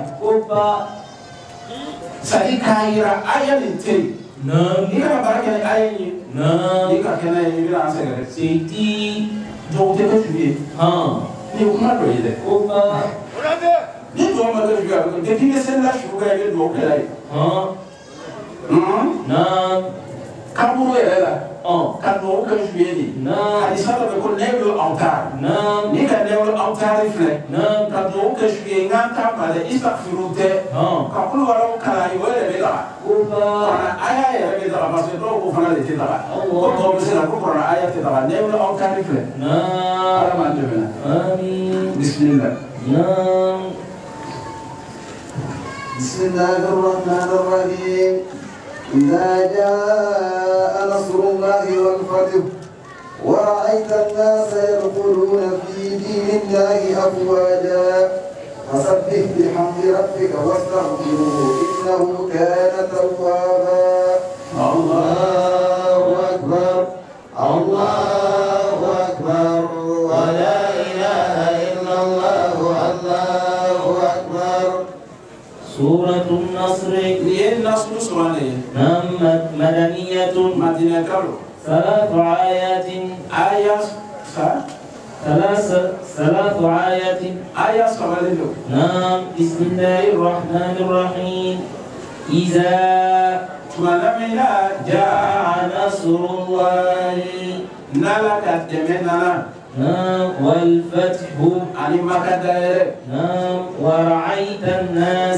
sadi k'a yira aya nin tɛ yen i kana baara kɛ ni aya in ye n'i ka kɛnɛ ye i bɛna an sɛgɛrɛ seti dɔw tɛ kɛ su ye ni kuma dɔ ye dɛ ni dɔw ma kɛ su ye a bɛ kɛ depuis i bɛ selila su kɛ i bɛ dugawu kɛla ye kaburu yɛrɛ la ka dugawu kɛ su ye de halisa dɔ bɛ ko nɛɛlu awtaar ni ka nɛɛlu awtaari filɛ ka dugawu kɛ su ye n k'an t'a ma dɛ isafiru tɛ ka kulu wɛrɛw kalan ye o yɛrɛ bɛ daga kuranɛ aya yɛrɛ bɛ daga parce que dɔw ko fana de tɛ daga ko tɔw bɛ se la ko kuranɛ aya tɛ daga nɛɛlu awtaari filɛ ala m'an dɛmɛ bisimila. bismillahi rahmani rahim. إذا جاء نصر الله والفتح ورأيت الناس يدخلون في دين الله أفواجا فسبح بحمد ربك واستغفره إنه كان توابا. الله أكبر الله أكبر ولا إله إلا الله الله أكبر. سورة النصر النصر سورة مدنية مدينة 3 آيات ثلاث آيات نعم. بسم الله الرحمن الرحيم. إذا جاء نصر الله والفتح ورأيت الناس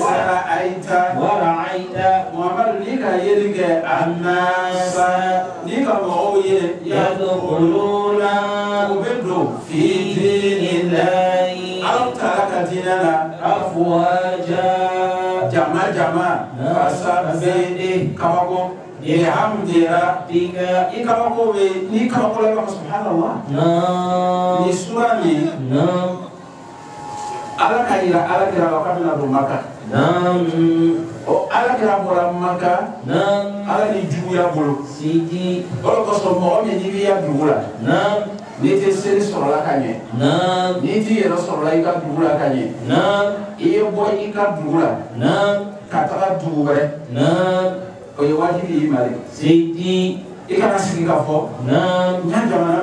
يدخلون في دين الله أفواجا فسبح بحمد ربك ni kabako la subhanallah ni sura ni ala ka ira ala kira wa kabila do maka o ala kira bora maka ala ni juya bolo sidi o ko so mo mi ni ya dugula ni te seri soro la kanye ni ti yero soro la ika dugula kanye iyo boy ika dugula ka ta dugure o ye wajibi mari sidi i kana sigi ka fɔ ɲa jamana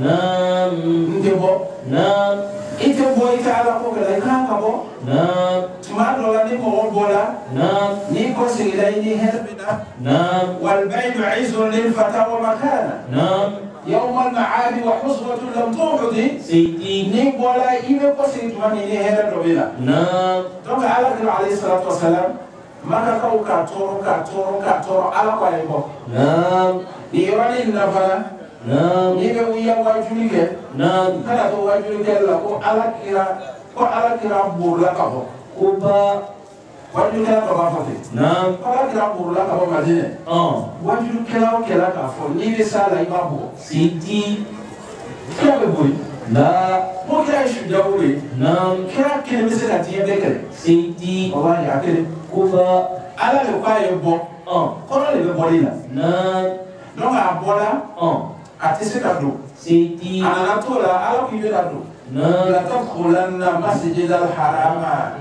do ntɛ bɔ i tɛ bɔ i tɛ ala ko kɛla i kan ka bɔ tuma dɔ la ni mɔgɔ bɔla n'i kɔ sigila i ni hɛrɛ bɛ na walbaydu izun lilfata wa makana يوم المعاد وحصوة لم تعبد سيدي بولا إيمي قصي تماني ني هذا الربيلا donc عليه الصلاة والسلام maka kaw ka toro ala ko ay bo ni yorani na fara ni be wiya wajuli ke kana to wajuli ke la ko ala kira burla ka bo ko ba wajuli ke ka ba fate ala kira burla ka bo madine wajuli ke la ka fo ni be sala iba bo sidi kya be boy la mo kira shu dawre kira kene be se ka tiye be kere sidi wallahi akere kuba ala le kwa ye bɔ kɔrɔ le bɛ bɔli la donc a bɔla a tɛ se ka don a nana to la ala k'i bɛ ka don la tadkhulanna masjid al-harama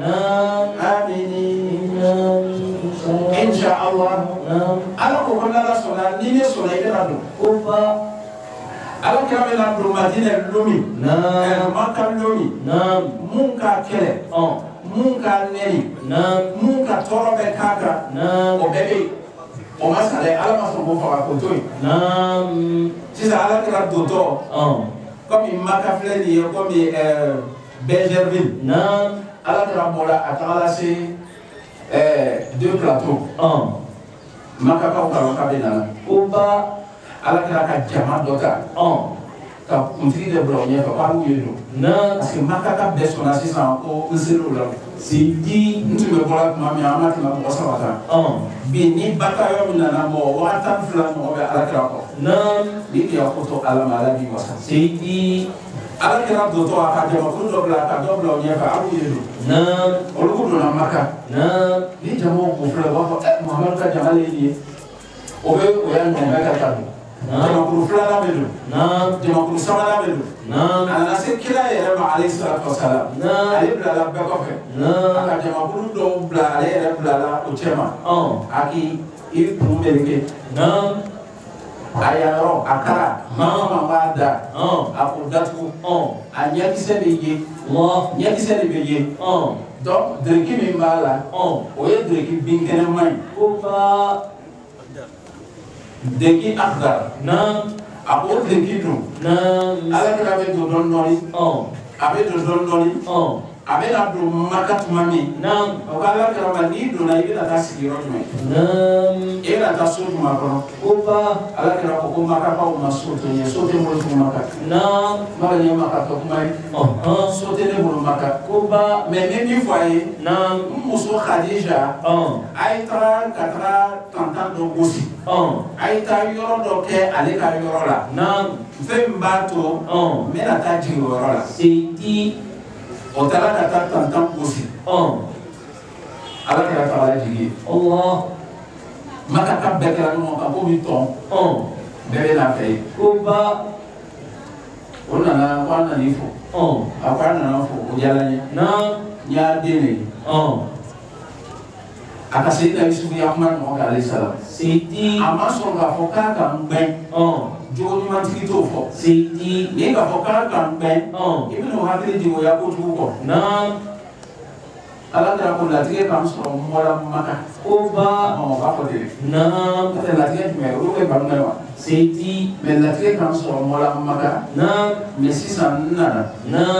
aminin insha Allah ala ko ko n'ala sɔnna ni ne sɔnna i bɛ ka don ala kira bɛ na don Madina lomi Maka lomi mun ka kɛlɛ mun ka nɛni mun ka tɔɔrɔ bɛ k'a kan o bɛɛ bɛ yen o ma sa dɛ ala ma sɔn k'o faga k'o to yen sisan ala kɛra dontɔ komi Maka filɛ nin ye komi Benjerville ala kɛra bɔra a tagala se deux plateaux Maka kaw k'a dɔn k'a bɛ nana ala kira ka jama dota ka kuntigi de bro nya ka paru yedo na parce que makaka besona sisan ko nselo la sidi ntume bola kuma mi amati na ko sabata bi ni baka yo na mo wata flan mo be ala kira ko na bi ya ko to ala mala bi wasa sidi ala kira do to aka jama ko do bla ka do bla nya ka abu yedo na olugo do na maka na ni jamo ko fla wa ko muhammad ka jama le ni o be o ya no be ka ta jama ko fla la bedo na jama ko sama la bedo na ana se kila yere ma alayhi salatu wassalam na ali bla la be ko fe na aka jama ko do bla ale yere bla la o chema aki il pour meleke na ayaro akara mama bada aku datu anya kisebe ye Allah nya kisebe ye donc dreki mi mala o ye dreki bingene mai ko ba deki akdar na aku dreki du na ala kala be do don nori abe do don nori abe na do makat mami na o kala kala ni do na ibe ta sigiro mai na era ta so ma ko ba ala kala ko maka pa o masoto ni sote mo ko maka na mala ni maka to mai sote ne mo maka ko ba me ni foye na muso khadija ay tra katra tantan do gosi ay ta yoro do ke ale ka yoro la na fembato me na ta ji yoro la siti o tara ka ta tantan gosi ala kala ta ala jigi Allah maka ka bekera no ka ko mi ton bebe na fe ko ba ona na kwa na ni fo akwana na fo o jala na nya dele aka sayyidina yusuf ya man mo ka alayhi salam sidi ama so ga fo ka ka ngben joni man tiki to fo sidi ni ga fo ka ka ngben ibnu hadri di mo ya ko tu ko na ala kira ko latige kan so mo la maka ko ba mo ba ko de na ta latige me ro ke ban na sidi me latige kan so mo la maka na me sisan na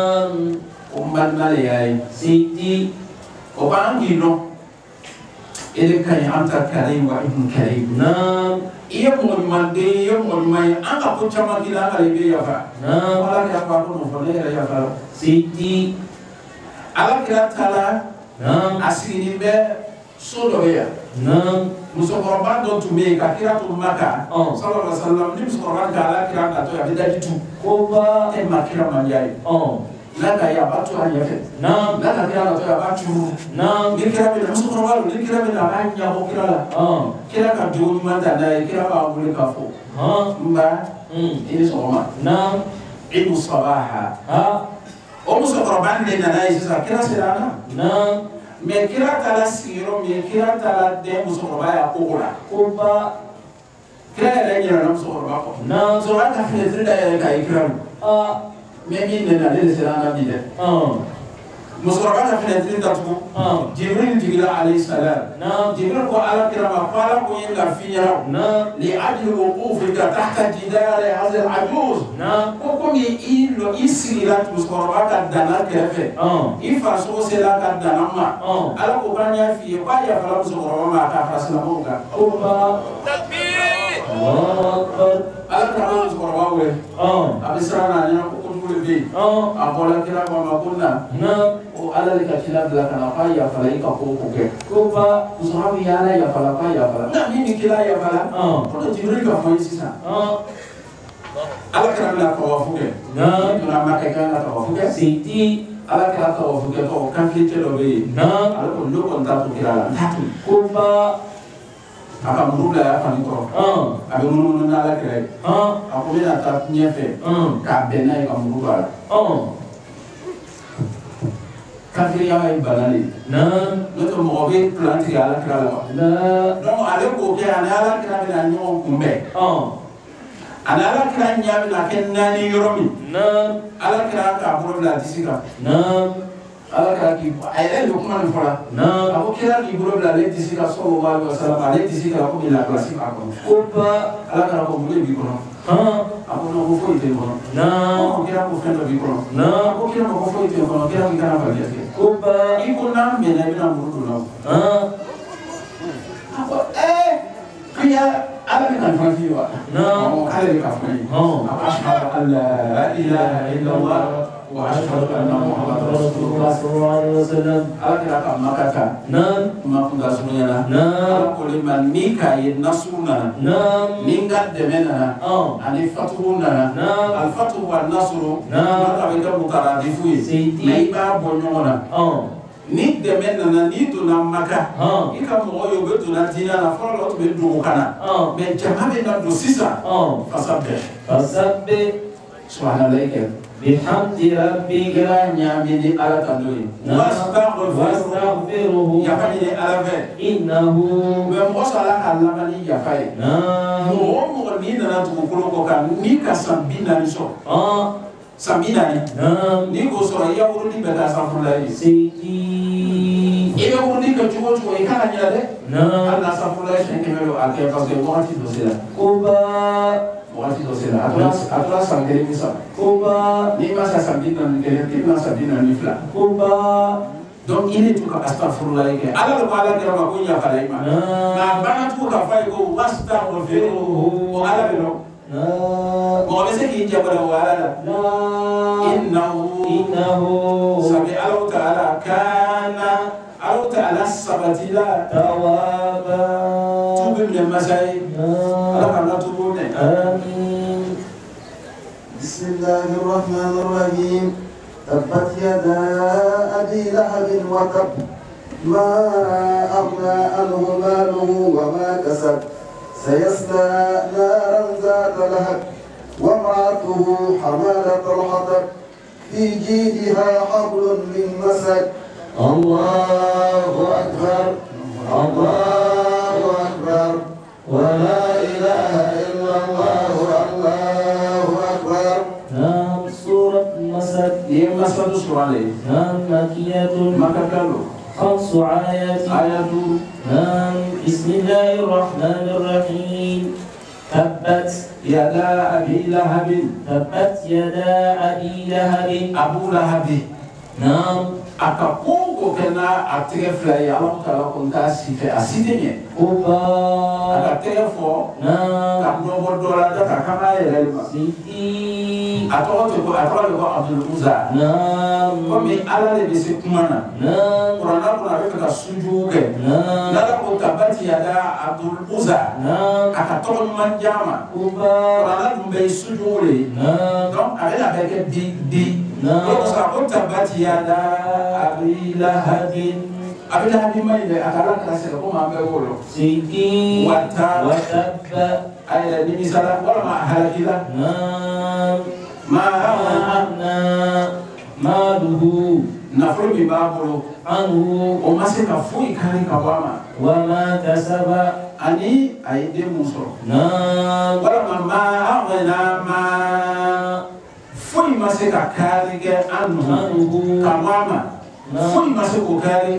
o man na le ay sidi o ba ngi no ele kan anta karim wa ibn karim na iya mo man de iya mo mai an ka ko chama gila ka le ya fa na wala ka pa ko no fo le ya fa sidi ala kira tala asini be sodo ya muso korban do tume ka kira to maka sallallahu alaihi wasallam ni muso korban ka ala kira na to ya bidadi tu ko ba e makira manjai la ka ya batu anya fe la ka kira na to ya batu ni kira be muso korban ni kira be na anya ko kira la kira ka do manda na kira ba mule ka fo mba ini soma ibu sabaha o muso korban de na isa kira sirana me kira tala siro me kira tala de muso korban ya kokora ko ba kira ya nyira na muso korban ko na so aka fele trida ya ka ikra me min ne na le sirana bi de muso korban ka fele trida tu jibril jigila alayhi salam jibril ko ala kira ma qala ko yin la fiya li ajli wuqufika tahta jidar hadha al-ajuz ko mi ilo isira muso korban ka dana kefe ifa so se la ka dana ma ala ko kan ya fi ba ya fala muso korban ma ka fasla mo ga ko ba takbir Allahu akbar ala ka muso korban we abisrana nya ko ko be akola kira ko ma kunna o ala le ka kila bla kana fa ya fala ka ko ko ke ko ba usahabi ya la ya fala fa ya fala na mimi kila ya fala ko jibril ka fa sisa ala kira na ko fuke na maka kana ko fuke siti ala kira ko fuke ko kan kite lo be ala ko lo ko ta kira ko ba aka murula ya fani ko abe munu na ala kira ako be na ta nyefe ka be na ka murula kafiri ya mai banali noto mo be planti ala kira la no ale ko ke ala kira be na nyon kumbe ana ala kira nyami na ken nani yoromi ala kira ka buro la disika ala kira ki ay le kuma ni fara abo kira ki buro la le disika sallallahu alaihi wasallam ale disika ko mi la klasi ba ko ba ala kira ko buro bi kono abo no ko fo ite kono ko kira ko fendo bi kono ko kira ko fo ite kono kira ki kana ba ya ko ba iko na me na bina buro no abo kya ala ni kan fana fi wa ala ni kan fana ashhadu an la ilaha illallah wa ashhadu anna muhammadar rasulullah sallallahu alaihi wasallam ala kira ka makata ma kunda sunya na ko liman ni kai nasruna ninga demena ani fatuhuna al fatuhu wan nasru ma ka be mutaradifu yi ba bonyona ni deme nana ni donna maka i ka mɔgɔ ye u bɛ donna diinɛ na fɔlɔ la u tun bɛ dogo ka na mais jama bɛ na don sisan fasabbih subhanallah bihamdi rabbika ɲaamini ala ka n'o ye wastaghfiruhu yafa ɲini ala fɛ innahu mais mɔgɔ sɔrɔ ala ka laban ni yafa ye mɔgɔ o mɔgɔ n'i nana dugukolo kɔ kan n'i ka san 40 sɔrɔ san 40 n'i k'o sɔrɔ i ya wurudi bɛ taa sanfurula ye i bɛ wurudi kɛ cogo o cogo i kana ɲinɛ dɛ hali n'a sanfurula ye 100 don a kɛ parce que wagati dɔ sera wagati dɔ sera a tora san 1 min san n'i ma sa san 41 i bɛna san 42 donc i ni to ka astafurula ye kɛ ala de ko ala kɛra ma ko yafara i ma nka a banna tugun ka fɔ a ye ko wastaghfiruhu o ala bɛ dɔn mɔgɔ bɛ se k'i jabala o ala la innahu sabi Allahu ta'ala kana Allahu ta'ala sabatila tawaba tubu min masai ala kana tubu ne amin bismillahir rahmanir rahim tabbat yada abi lahab wa tab ma aghna anhu maluhu wa ma kasab سيصلى نارا ذات لهب وامرأته حمالة الحطب في جيدها حبل من مسد الله أكبر الله أكبر ولا إله إلا الله الله أكبر سورة مسد مسد سورة مكية مكة 5 آيات بسم الله الرحمن الرحيم تبت يدا أبي لهب تبت يدا أبي لهب أبو لهب akapongo kena atege fly Allah Taala konta sife asidenya akatege fo ka nobo dola da kama yelema siti atoto ko Abdul Uzza ko mi ala le bese kumana Qur'ana kuna be ka sujuge nada ko tabati yada Abdul Uzza akatoto manjama Qur'ana dumbe sujule donc avec la beke di ko sa ko tabati yada Abi Lahabin mai da akala kana sai ko ma be wolo sidi wata ayla ni misala wala ma halakila ma anna maluhu nafru bi babulu anhu o mase ka fui kare ka wama wa ma kasaba ani aide muso wala ma aghna ma fui mase ka kare ge anhu kamama fui mase ko kare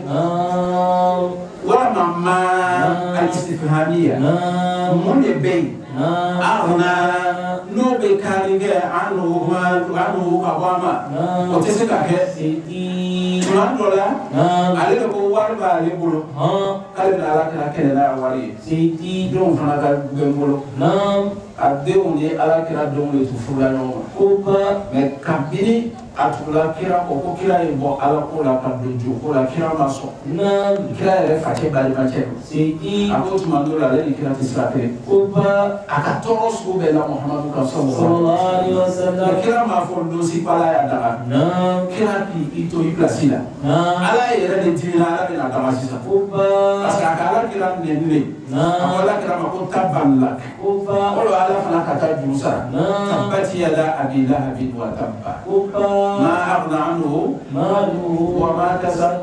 wala mama al-istifhamiyya mun ne bay aghna no be kare ge anhu kabama o te se ka ke tunan dola ale ko warba le bolo kale na ala kana kele na wari siti don fana ka bembolo adeu ni ala kira don le tu fula no ko ba me kabini atula kira ko kira e bo ala ko la ka dojo ko la kira maso kira e fa ke bali mache siti akotu mandola le kira tisrape ko ba akatoro su be la Muhammadu sallallahu alaihi wasallam kira ma fo do si pala ya daga kira pi ito i plasila ala yere de dina ala be na tamasisa ko ba asa kala kira ne awala kira ma ko taballa ko ba wala ala fana kata jusa tabati yada abi lahab wa tabba ko ba ما أغنى عنه ماله وما كسب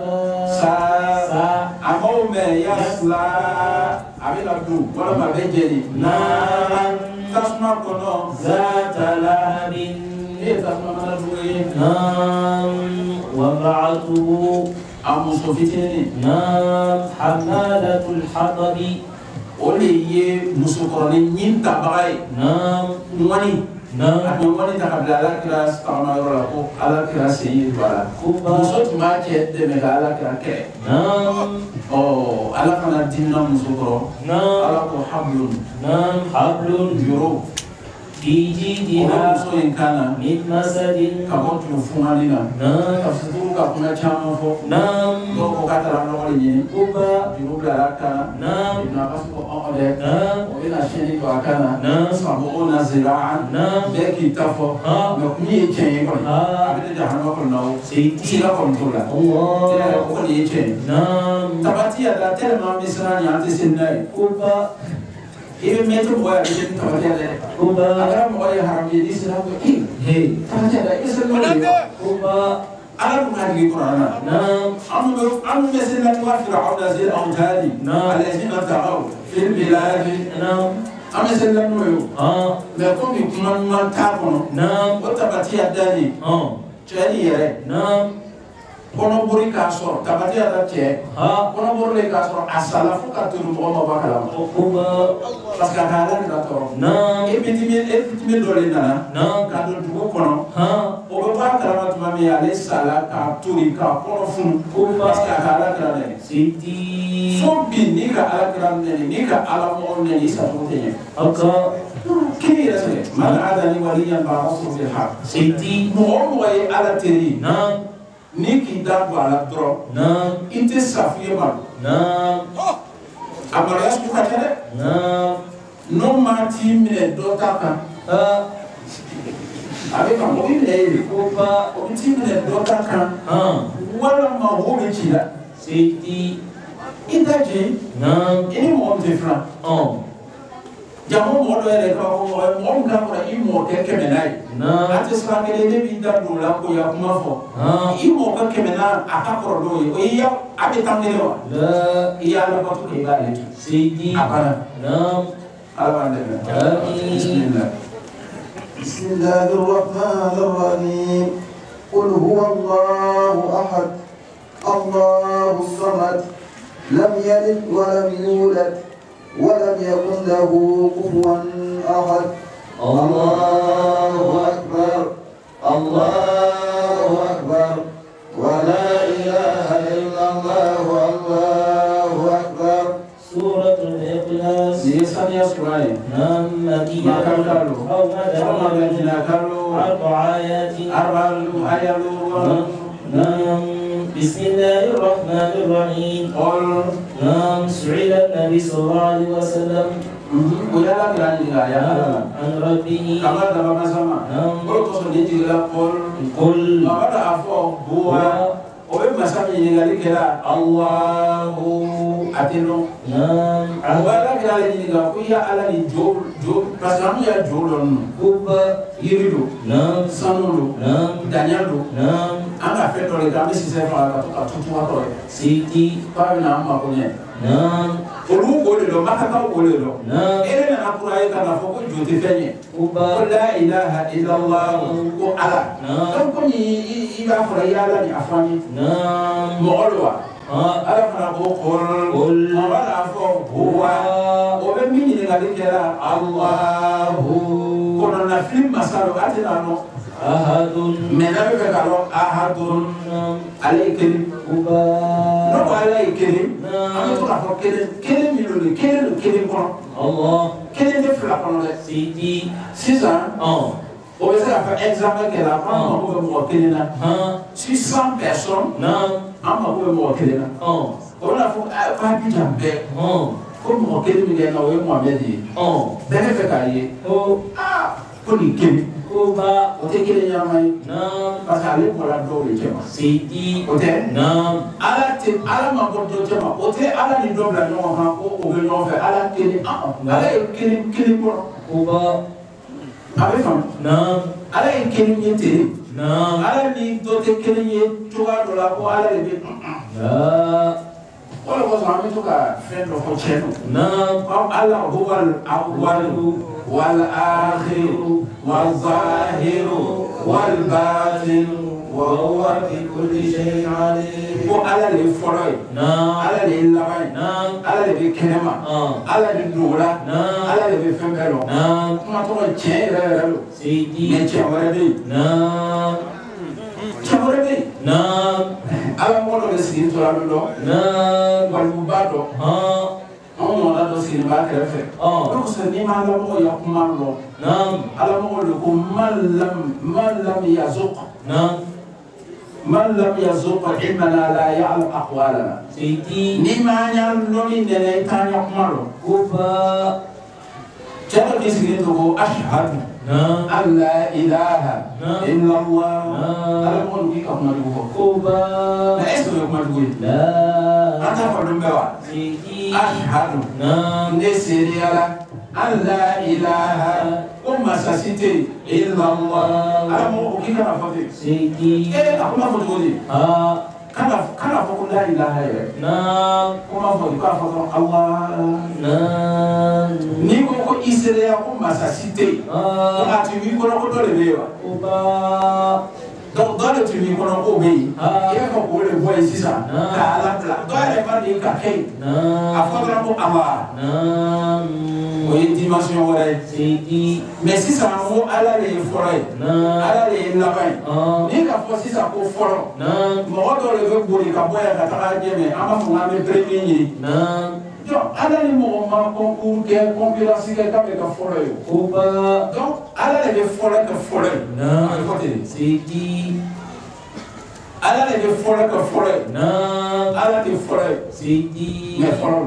أمو ما يصلى أبي لابدو ولا ما بيجري نارا تسمع كنو ذات لهب تسمع من وامرأته أم صفتين حمالة الحطب ولي مسكرني نينتا باي مواني Aku mani tak ada ala kira setama orang aku ala kira sih bala. Musuh cuma cek demi ala kira ke. Oh ala kana di tinna musukoro ala ko hablun hablun yuro Ijidina soinkana min masadin kamotu fumanina tafsiru ka kuna chama fo ko katara no ni uba dirubla rakana ina basu ko ode o ina sheni ko akana sabu ona zira'an beki tafo me kuni chen ko abide jahannama ko nawo sira ko tola Allah ko ni chen tabati ada telma misrani ante sinnai uba Ibu metu buat jadi tempat ada. Uba. Agar mau yang haram jadi Islam tu. Hei. Tempat ada Islam ni. Uba. Agar mengaji Quran. Amu mesin lagi Fir'aun azil awtadi. Alazina ta'aw fil bilad. Amu mesin lagi mu. Mereka ni kuman tapono. Otabati ada ni. Jadi ya. Kono buri kasor tabati ada cek kono buri kasor asala fuka turu mo bakala kuba paska kala ni dato ebitimi dole na kado dugo kono o be ba kala mami ale sala ka turi ka kono fun paska kala kala siti so bi ni ka ala kala ni ka ala mo ni sa to tenye aka kiri rasale man adani waliyan ba rasul bil haq siti mo ay ala teri ni ki da do ala dro inte safiye ma amara su ka tere no mati mine do taka avec un mobile et pas au petit mine do taka wala ma ho be chila siti itaji ini mo te fra jamu mo do ele ko mo nga ko imo ke kemenai ati ska ke le bi da do la ko ya kuma fo imo ka kemena aka ko do o ya abi tangele wa la ya la ko ke ba le sidi apana alwande bismillahir rahmanir rahim qul huwallahu ahad allahus samad lam yalid wa lam yulad ولم يكن له كفوا أحد الله أكبر الله أكبر ولا إله إلا الله الله أكبر سورة الإخلاص يسمى سورة مكية أو مدنية 4 آيات بسم الله الرحمن الرحيم قل سئل النبي صلى الله عليه وسلم عن ربه قل obe masami ningali kala Allahu atino wala kala ni ga ku ya ala ni jo pasamu ya jolon kuba yirido sanolo danyalo anga feto le gambe sise fa ka tutu ato siti pa na ma ko ne olu gole do makata gole do ere na akura ka na fo ko jote fenye kuba la ilaha illa Allah ko ala ko ni iba fara ya la ni afani mɔgɔlwa ala fana ko qul mabala fo huwa o be min ɲininkali kɛra Allahu kono na film masalo atina no ahadun mais na bɛ fɛ ka lɔn ahadun ale ye kelen ne ko ala ye kelen an bɛ to k'a fɔ kelen min don nin kelen don kelen kɔnɔ kelen tɛ fila kɔnɔ dɛ sisan o bɛ se ka fɔ examen kɛra an mako bɛ mɔgɔ kelen na 600 personnes an mako bɛ mɔgɔ kelen na o bɛna fɔ k'a bi jan bɛɛ ko mɔgɔ kelen min kɛ na o ye Mohamed ye bɛɛ bɛ fɛ k'a ye ko ko nin kelen ko ba o tɛ kelen ɲɛnama ye parce que ale bɔra dɔw de cɛ ma o tɛ ala ma bɔ dɔ cɛ ma o tɛ ala ni dɔ bila ɲɔgɔn kan ko o bɛ ɲɔgɔn fɛ ala kelen ala ye kelen kɔrɔ ko ba a bɛ faamu ala ye kelen ye ten ala ni dɔ tɛ kelen ye cogoya dɔ la ko ala de bɛ o de kosɔn an bɛ to ka fɛn dɔ fɔ cɛ ko ala huwal awwalu wal akhiru wal zahiru wal batinu wa huwa bi kulli shay'in alim ko ala de ye fɔlɔ ye ala de ye laban ye ala de bɛ kɛnɛma ala de dugula ala de bɛ fɛn bɛɛ dɔn kuma tɔgɔ tiɲɛ yɛrɛ yɛrɛ don mais tiɲɛ wɛrɛ bɛ yen tiɲɛ wɛrɛ bɛ yen ala mɔgɔ dɔ bɛ sigi tora dɔ walimuba dɔ sini ba kɛrɛfɛ donc c'est ni ma la mɔgɔ ya kuma lɔ ala mɔgɔ de ko man lam yazuq man lam yazuq ilmana la ya'lam aqwalana ni ma nya lɔni nɛnɛ ta nya kuma lɔ ko ba cɛdɔ de sigilen to ko ashhadu an la ilaha illa Allah ala mɔgɔ de ka kuma jugu fɔ ko ba na est ce que kuma jugu ye an t'a fɔ dun bɛɛ wa ashhadu ne seriyala an la ilaha ko masasi tɛ illa Allah ala mɔgɔ k'i kana fɔ ten a kuma fɔ cogo di kana fɔ ko la ilaha yɛrɛ kuma fɔ k'a fɔ dɔrɔn Allah ni ko ko i sereya ko masasi tɛ a tun b'i kɔnɔ ko dɔ de bɛ yen wa donc dɔ de tun b'i kɔnɔ ko bɛ yen i bɛ fɔ k'o de bɔ yen sisan ka ala bila dɔ yɛrɛ b'a de ka kɛ yen a fɔ dɔrɔn ko Allah o ye dimension wɛrɛ ye mais sisan ko ala de ye fɔlɔ ye ala de ye laban ye ni ka fɔ sisan ko fɔlɔ mɔgɔ dɔw de bɛ boli ka bɔ yan ka taga ɲɛmɛ an b'a fɔ k'an bɛ premier ɲini donc ala ni mɔgɔ ma concours kɛ concurrence kɛ k'a bɛ ka fɔlɔ ye donc ala de bɛ fɔlɔ kɛ fɔlɔ ye a bɛ fɔ ten ala de bɛ fɔlɔ kɛ fɔlɔ ye ala de fɔlɔ ye mais fɔlɔ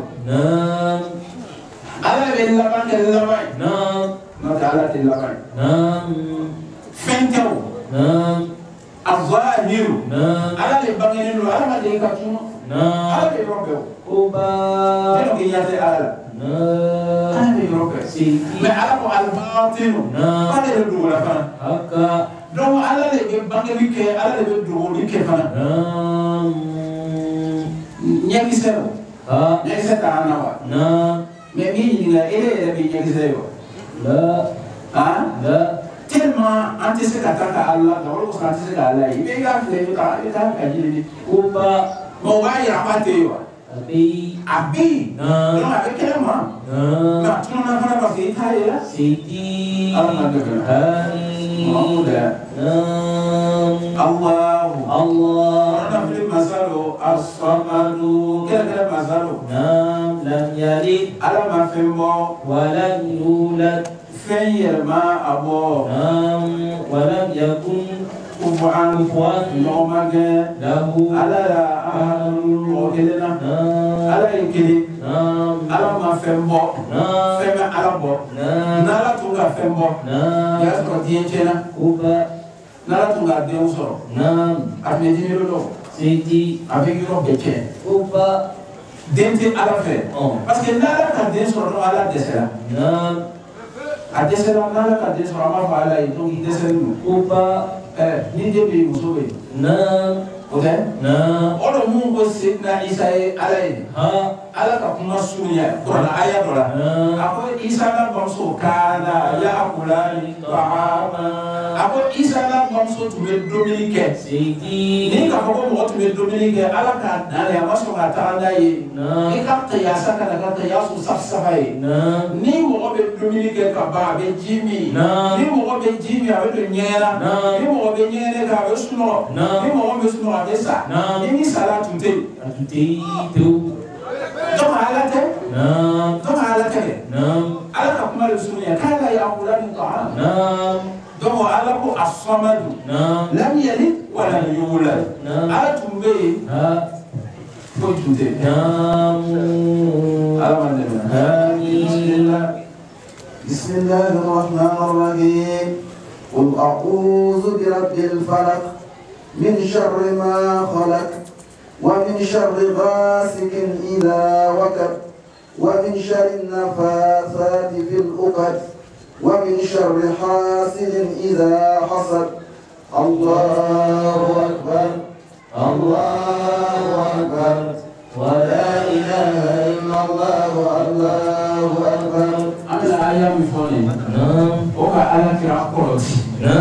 ala bɛ laban kɛ laban ye n'o tɛ ala tɛ laban ye fɛn tɛ o az-zahiru ala de bangenen don ala ma deli ka tunu ala bɛ yɔrɔ bɛɛ o ne n'o k'i ɲɛ tɛ ala la ala bɛ yɔrɔ bɛɛ mais ala ko al-batinu ale de dogo la fana donc ala de bɛ bangeli kɛ ala de bɛ dogoli kɛ fana ɲɛkisɛ o ɲɛkisɛ t'an na wa mais min ɲininka e yɛrɛ bɛ ɲɛkisɛ ye wa tellement an tɛ se ka taa ka ala la o kosɔn an tɛ se ka ala ye i bɛ i ka filɛ i bɛ taa ka ɲini ko ba mais o b'a yira k'a tɛ yen wa a bɛ yen donc a bɛ kɛnɛ ma mais a tununa fana parce que i t'a ye la ala ma dɛmɛ mamu dɛ Allahu ala fili masalo as-samadu kɛrɛkɛrɛ masalo lam yalid ala ma fɛn bɔ walam yulad fɛn yɛlɛma a bɔ walam yakun kufuwan ɲɔgɔn ma kɛ lahu ala la mɔgɔ kelen na ala ye kelen ala ma fɛn bɔ fɛn bɛ ala bɔ n'ala tun ka fɛn bɔ i y'a sɔrɔ diɲɛ tiɲɛna n'ala tun ka denw sɔrɔ a tun bɛ di yɔrɔ dɔ a bɛ yɔrɔ bɛɛ tiɲɛ den tɛ ala fɛ parce que n'ala ka den sɔrɔ dɔrɔn ala dɛsɛra a dɛsɛra n'ala ka den sɔrɔ an b'a fɔ ala ye donc i dɛsɛlen don ni den bɛ yen muso bɛ yen o tɛ o de mun ko Seydina Isa ye ala ye ala ka kuma surunya kuranɛ aya dɔ la a ko Isa n'a bamuso kaana ya'kulani ta'ama a ko Isa n'a bamuso tun bɛ dumuni kɛ ni k'a fɔ ko mɔgɔ tun bɛ dumuni kɛ ala k'a dan ye a ma sɔn ka taga n'a ye i ka kiyasa kana ka kiyasu safa ye ni mɔgɔ bɛ dumuni kɛ ka ban a bɛ ji min ni mɔgɔ bɛ ji min a bɛ don ɲɛgɛn na ni mɔgɔ bɛ ɲɛgɛn kɛ a bɛ sunɔgɔ ni mɔgɔ bɛ sunɔgɔ a bɛ sa ni min sara tun tɛ yen donc ala tɛ donc ala tɛ ala ka kuma de surunya k'ala ya'kulani ta'ama donc ala ko as-samadu lam yalid wa lam yulad ala tun bɛ yen foyi tun tɛ ala ma dɛmɛ bismillahir rahmanir rahim qul a'udhu bi rabbil falaq min sharri ma khalaq ومن شر غاسق إذا وقب ومن شر النفاثات في العقد ومن شر حاسد إذا حسد الله أكبر الله أكبر ولا إله إلا الله الله أكبر أنا أيام فوني وكا أنا في عقولتي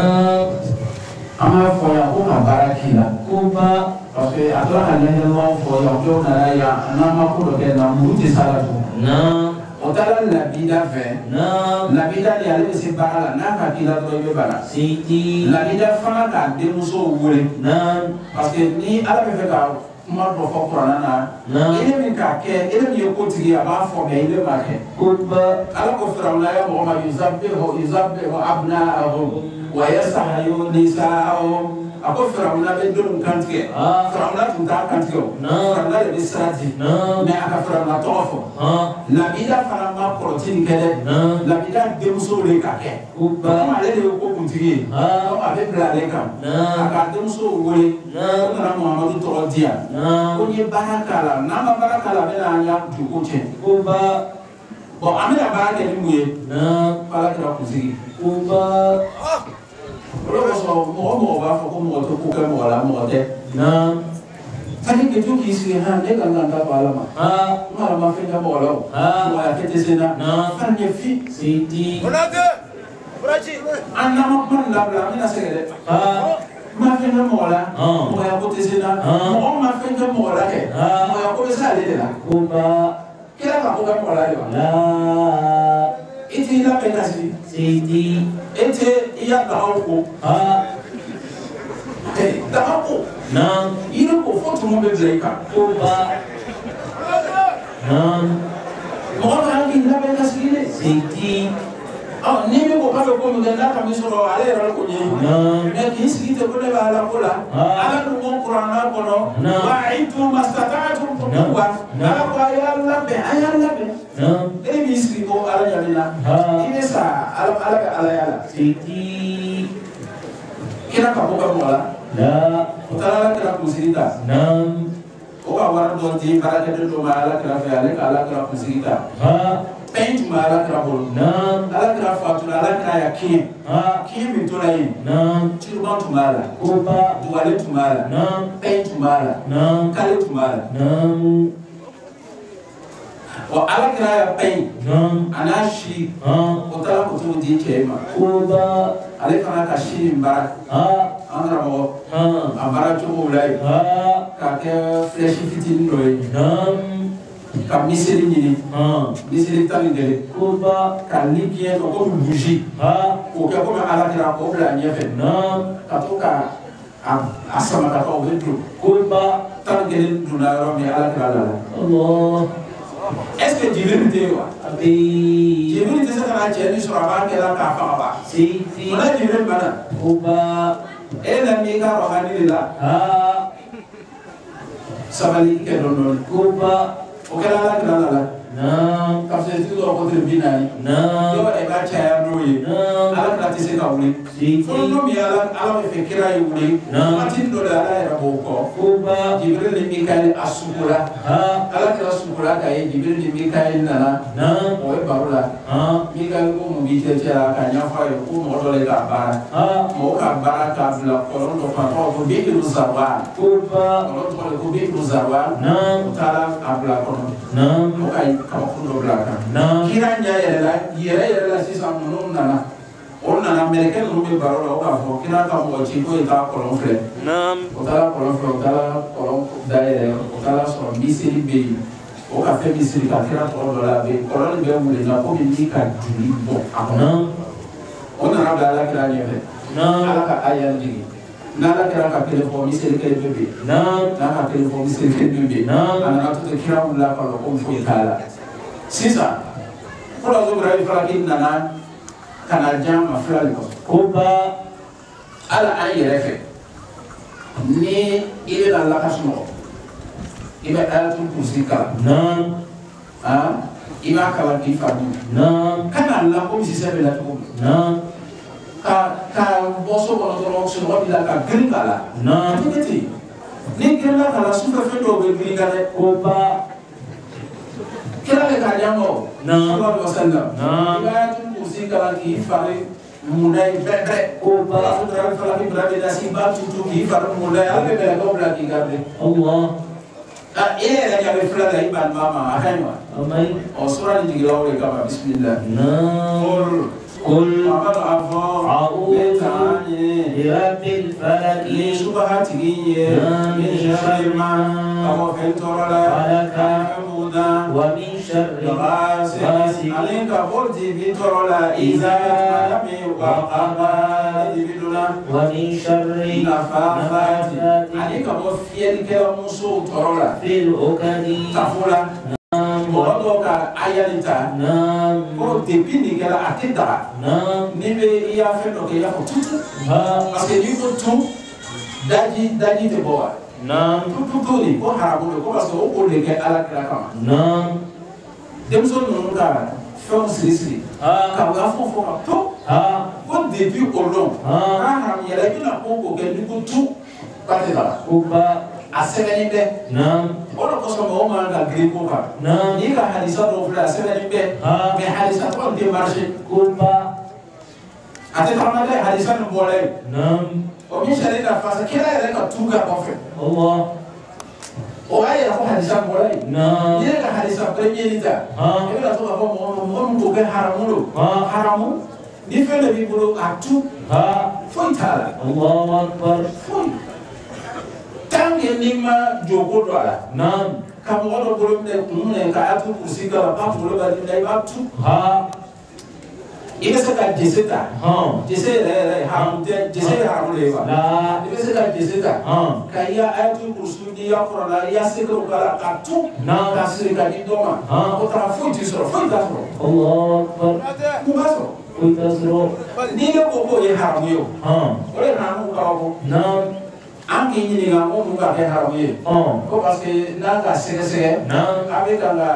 أما فويا وكا باراكيلا كوبا parce que a tora ka ɲɛnɛmaw fɔ yan o nana yan n'an ma ko dɔ kɛ na muru tɛ s'a la tugun o taara labida fɛ labida de ale bɛ se baara la n'a ka k'i la dɔrɔn i bɛ bana labida fana k'a denmuso wele parce que ni ala bɛ fɛ ka kuma do fo Qur'ana na ile min ka ke ile mi ko tigi aba fo me ile ma ke kubba ala ko firawna ya mo ma yuzabbihu abna'ahum wa yastahyu nisa'ahum ako firawna be dum kantike firawna tun ta kantike firawna be sirati me aka firawna tofo labida farama korotini kede labida demso le ka ke kubba ma le ko kuntigi ko abe blale kam aka demso wole ko na Muhammadu to dia ko ni barakala na ma barakala be na nya juko che kubba bo amina baraka ni muye fala kira kuntigi kubba mo ba fa ko mo to ko ka mo la mo te na tani ke tu ki si ha ne ka nganta bala ma ma fe ka mo lo mo ya ke te sena fa ne fi siti onade braji anna ma pan la bla mina se gele ma fe ka mo la mo ya ko te sena mo ma fe ka mo la ke mo ya ko sa le la ko ba kila ka ko ka mo la la iti la pe ka siti ete iya dawo dawo na ire ko foto mo be zeka ko ba na mo ka ngi na be kasile siti ni me ko ka ko mo na ka mi soro ale ro ko ni me ki siti ko le ba la ko la ala no mo Qur'ana ko no wa aitu mastata'tum quwwa ala ko ya Allah be ere mi siri ko ala yamina ine sa ala yala siti kira ka ko mo la la utala kira kusirita nam o ka wara do ti baraka do ma ala kira fa ala kira kusirita paint ma ala kira bol nam ala kira fatu ala kira yakin kin mi to lai nam turban to mala ko ba duwale to mala nam paint to mala nam kale to mala nam wa ala kira ya paint nam anashi utala ko to di kema ko ba ale fana ka shi mbarak andra mo ambara chuo ulai ka ke fresh fitin doi ka miseli ni miseli tani dele ko ba ka likie to ko bougie ko ke ko ala kira ko bla ni fe ka to ka asama ka to wetu ko ba tan dele duna ro mi ala kira la Allah est-ce que Jibril te wa abi Jibril te sa kana cheni sura ba ke la ka fa ba si mana Jibril bana ko ba ela mi ka rohani la sabali ke don ko ba o kala la kala la na ka se ti do ko te binani na do e ba cha ya no ye ala ka ti se ka wuli fo no mi ala me fikira yu wuli matin do la ala bo ko ba Jibril ni Mikael asukura ala ka asukura ka ye Jibril ni Mikael na o e ba la Mikael ko mo bi te cha ka nya fa yo ko mo do le ka bara mo ka bara ka bla ko do pa ko bi ru zarwa ko ba ko bi ru zarwa na tala abla ko na mo ka kamundo blaka kira nya yere la sisa no nana ona na mereke no be baro la o ka kira ka mo chi ko ita kolon fle o tala kolon daire o tala so misiri be o ka fe misiri ka kira to do la be kolon be mu le na ko bi ka duli bo akona ona na da la kira nya fe ala ka ayan digi na la kira ka telefon misiri ke bebe na ka telefon misiri ke bebe ana to kira mu la ko ko fu kala sisa kula zo bra ifrakin nana kana jama fulani ko ba ala ayere fe ni ile la kasmo ibe ayatul kursi kala iba kala kifadu kana la ko si sebe la to ka boso ko no so ko bila ka gringala titi ni gringa kala sufa fe do be gringala ko ba kira le kanyamo sallallahu alaihi wasallam ayatul kursi kala ki fare mulai bebre ko ba sutra fala ki brabe da simba tutu ki fare mulai albe be ko bla ki gabre Allah era ya be fala da iban mama akanwa amai o sura ni digira o ka bismillah قل أعوذ برب الفلق من شر ما خلق ومن شر غاسق عليك بولتي بترولا إذا لم وقبل بدنا ومن شر نفاثات عليك بوفيل كمسو ترولا في العقد تفولا وقالوا كأيالتا ko depuis ni kɛra a tɛ daga ni bɛ i y'a fɛn dɔ kɛ i y'a fɔ tutu parce que n'i ko tu daji tɛ bɔ wa tutu nin ko haramu de ko parce que o ko de kɛ ala kira kama denmisɛn ninnu ka fɛnw siri siri ka u ka fɔ fɔ ka to ko depuis o don k'a haramu yɛrɛ i bɛna ko kɛ n'i ko tu ba tɛ daga a sɛbɛnni bɛ o de kosɔn mɔgɔ man ka girin ko kan n'i ka halisa dɔw filɛ a sɛbɛnni bɛ mais halisa tɔgɔ tɛ marché a tɛ tagama dɛ halisa nin bɔra yen o min sari ka fasa kira yɛrɛ ka tu ka kɔfɛ o b'a yɛrɛ ko halisa bɔra yen n'i ye ka halisa bɛrɛ ɲɛni ta i bɛna to ka fɔ mɔgɔ min k'o kɛ haramu don haramu ni fɛn dɔ b'i bolo a tu foyi t'a la foyi tant que n'i ma jogo don a la ka mɔgɔ dɔ bolo minɛ ka ayatul kursi k'a la k'a kunkolo b'a dimi na i b'a tu i bɛ se ka jese ta jese yɛrɛ haramu tɛ jese ye haramu de ye wa i bɛ se ka jese ta ka i ya ayatul kursi di i ya kuranna i ya sekew k'a la ka tu ka siri ka di dɔ ma o taara foyi t'i sɔrɔ foyi t'a sɔrɔ mun b'a sɔrɔ n'i ne ko k'o ye haramu ye o de nana n'u kabako an k'i ɲininka ko mun ka kɛ haramu ye ko parce que n'an ka sɛgɛsɛgɛ a bɛ kan ka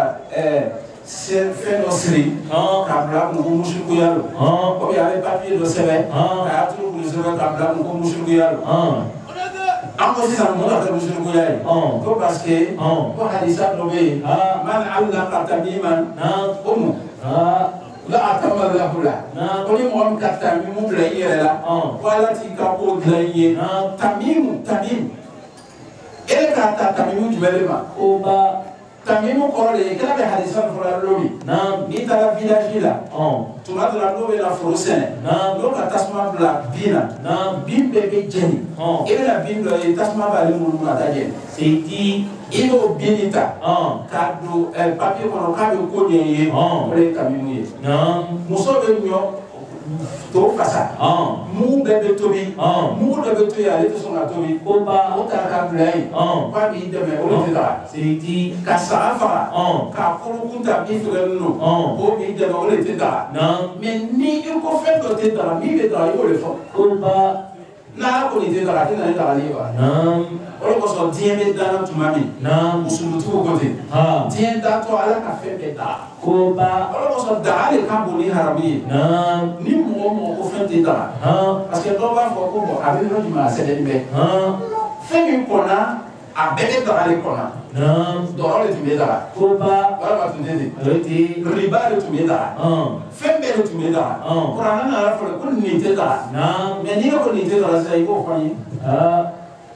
fɛn dɔ siri k'a bila kun ko musulikuya don ou bien a bɛ papier dɔ sɛbɛn k'a y'a turu kun sɛbɛn k'a bila kun ko musulikuya don an ko sisan mun ka kɛ musulikuya ye ko parce que ko hadisa dɔ bɛ yen man allaka tamiman ko mun la atama lahu la ko ni mɔgɔ min ka tamimu bila i yɛrɛ la ko ala t'i ka ko dilan i ye tamimu e k'a ta tamimu jumɛn de ma tamimu kɔrɔ de ye kira bɛ hadisa fɔlɔ la lobi n'i taara village la tuma dɔ la n'o bɛ na foro sɛnɛ n'o ka tasuma bila bin na bin bɛɛ bɛ jɛni e bɛna bin dɔ ye tasuma b'ale munumunu a t'a jɛni i b'o bin ta k'a don papier kɔnɔ k'a bɛ ko ɲɛ ye o de ye tamimu ye muso bɛ ɲɔ to fasa mugu bɛɛ bɛ tobi mugu dɔ bɛ to yen ale tɛ sɔn ka tobi o taara k'a bila yen k'a b'i dɛmɛ o de tɛ taga ka saga faga k'a kolokun ta min fɛngɛ ninnu o b'i dɛmɛ o de tɛ taga mais ni i ko fɛn dɔ tɛ taga min bɛ taga i b'o de fɔ n'a ko nin tɛ taga a tɛ na ni tagali ye wa o de kosɔn diɲɛ bɛ danna tuma min musulutigiw ko ten diɲɛ datɔ ala ka fɛn bɛɛ taga o de kosɔn daga de ka bon ni haramu ye ni mɔgɔ o mɔgɔ ko fɛn tɛ taga parce que dɔw b'a fɔ ko bɔn a bɛ yɔrɔ jumɛn a sɛbɛnni bɛ fɛn min kɔnna a bɛɛ bɛ daga de kɔnna dɔgɔ de tun bɛ daga walima tun tɛ ten riba de tun bɛ daga fɛn bɛɛ de tun bɛ daga kuranɛ nana fɔ ko nin tɛ daga mais n'i ko nin tɛ daga sisan i b'o fɔ n ye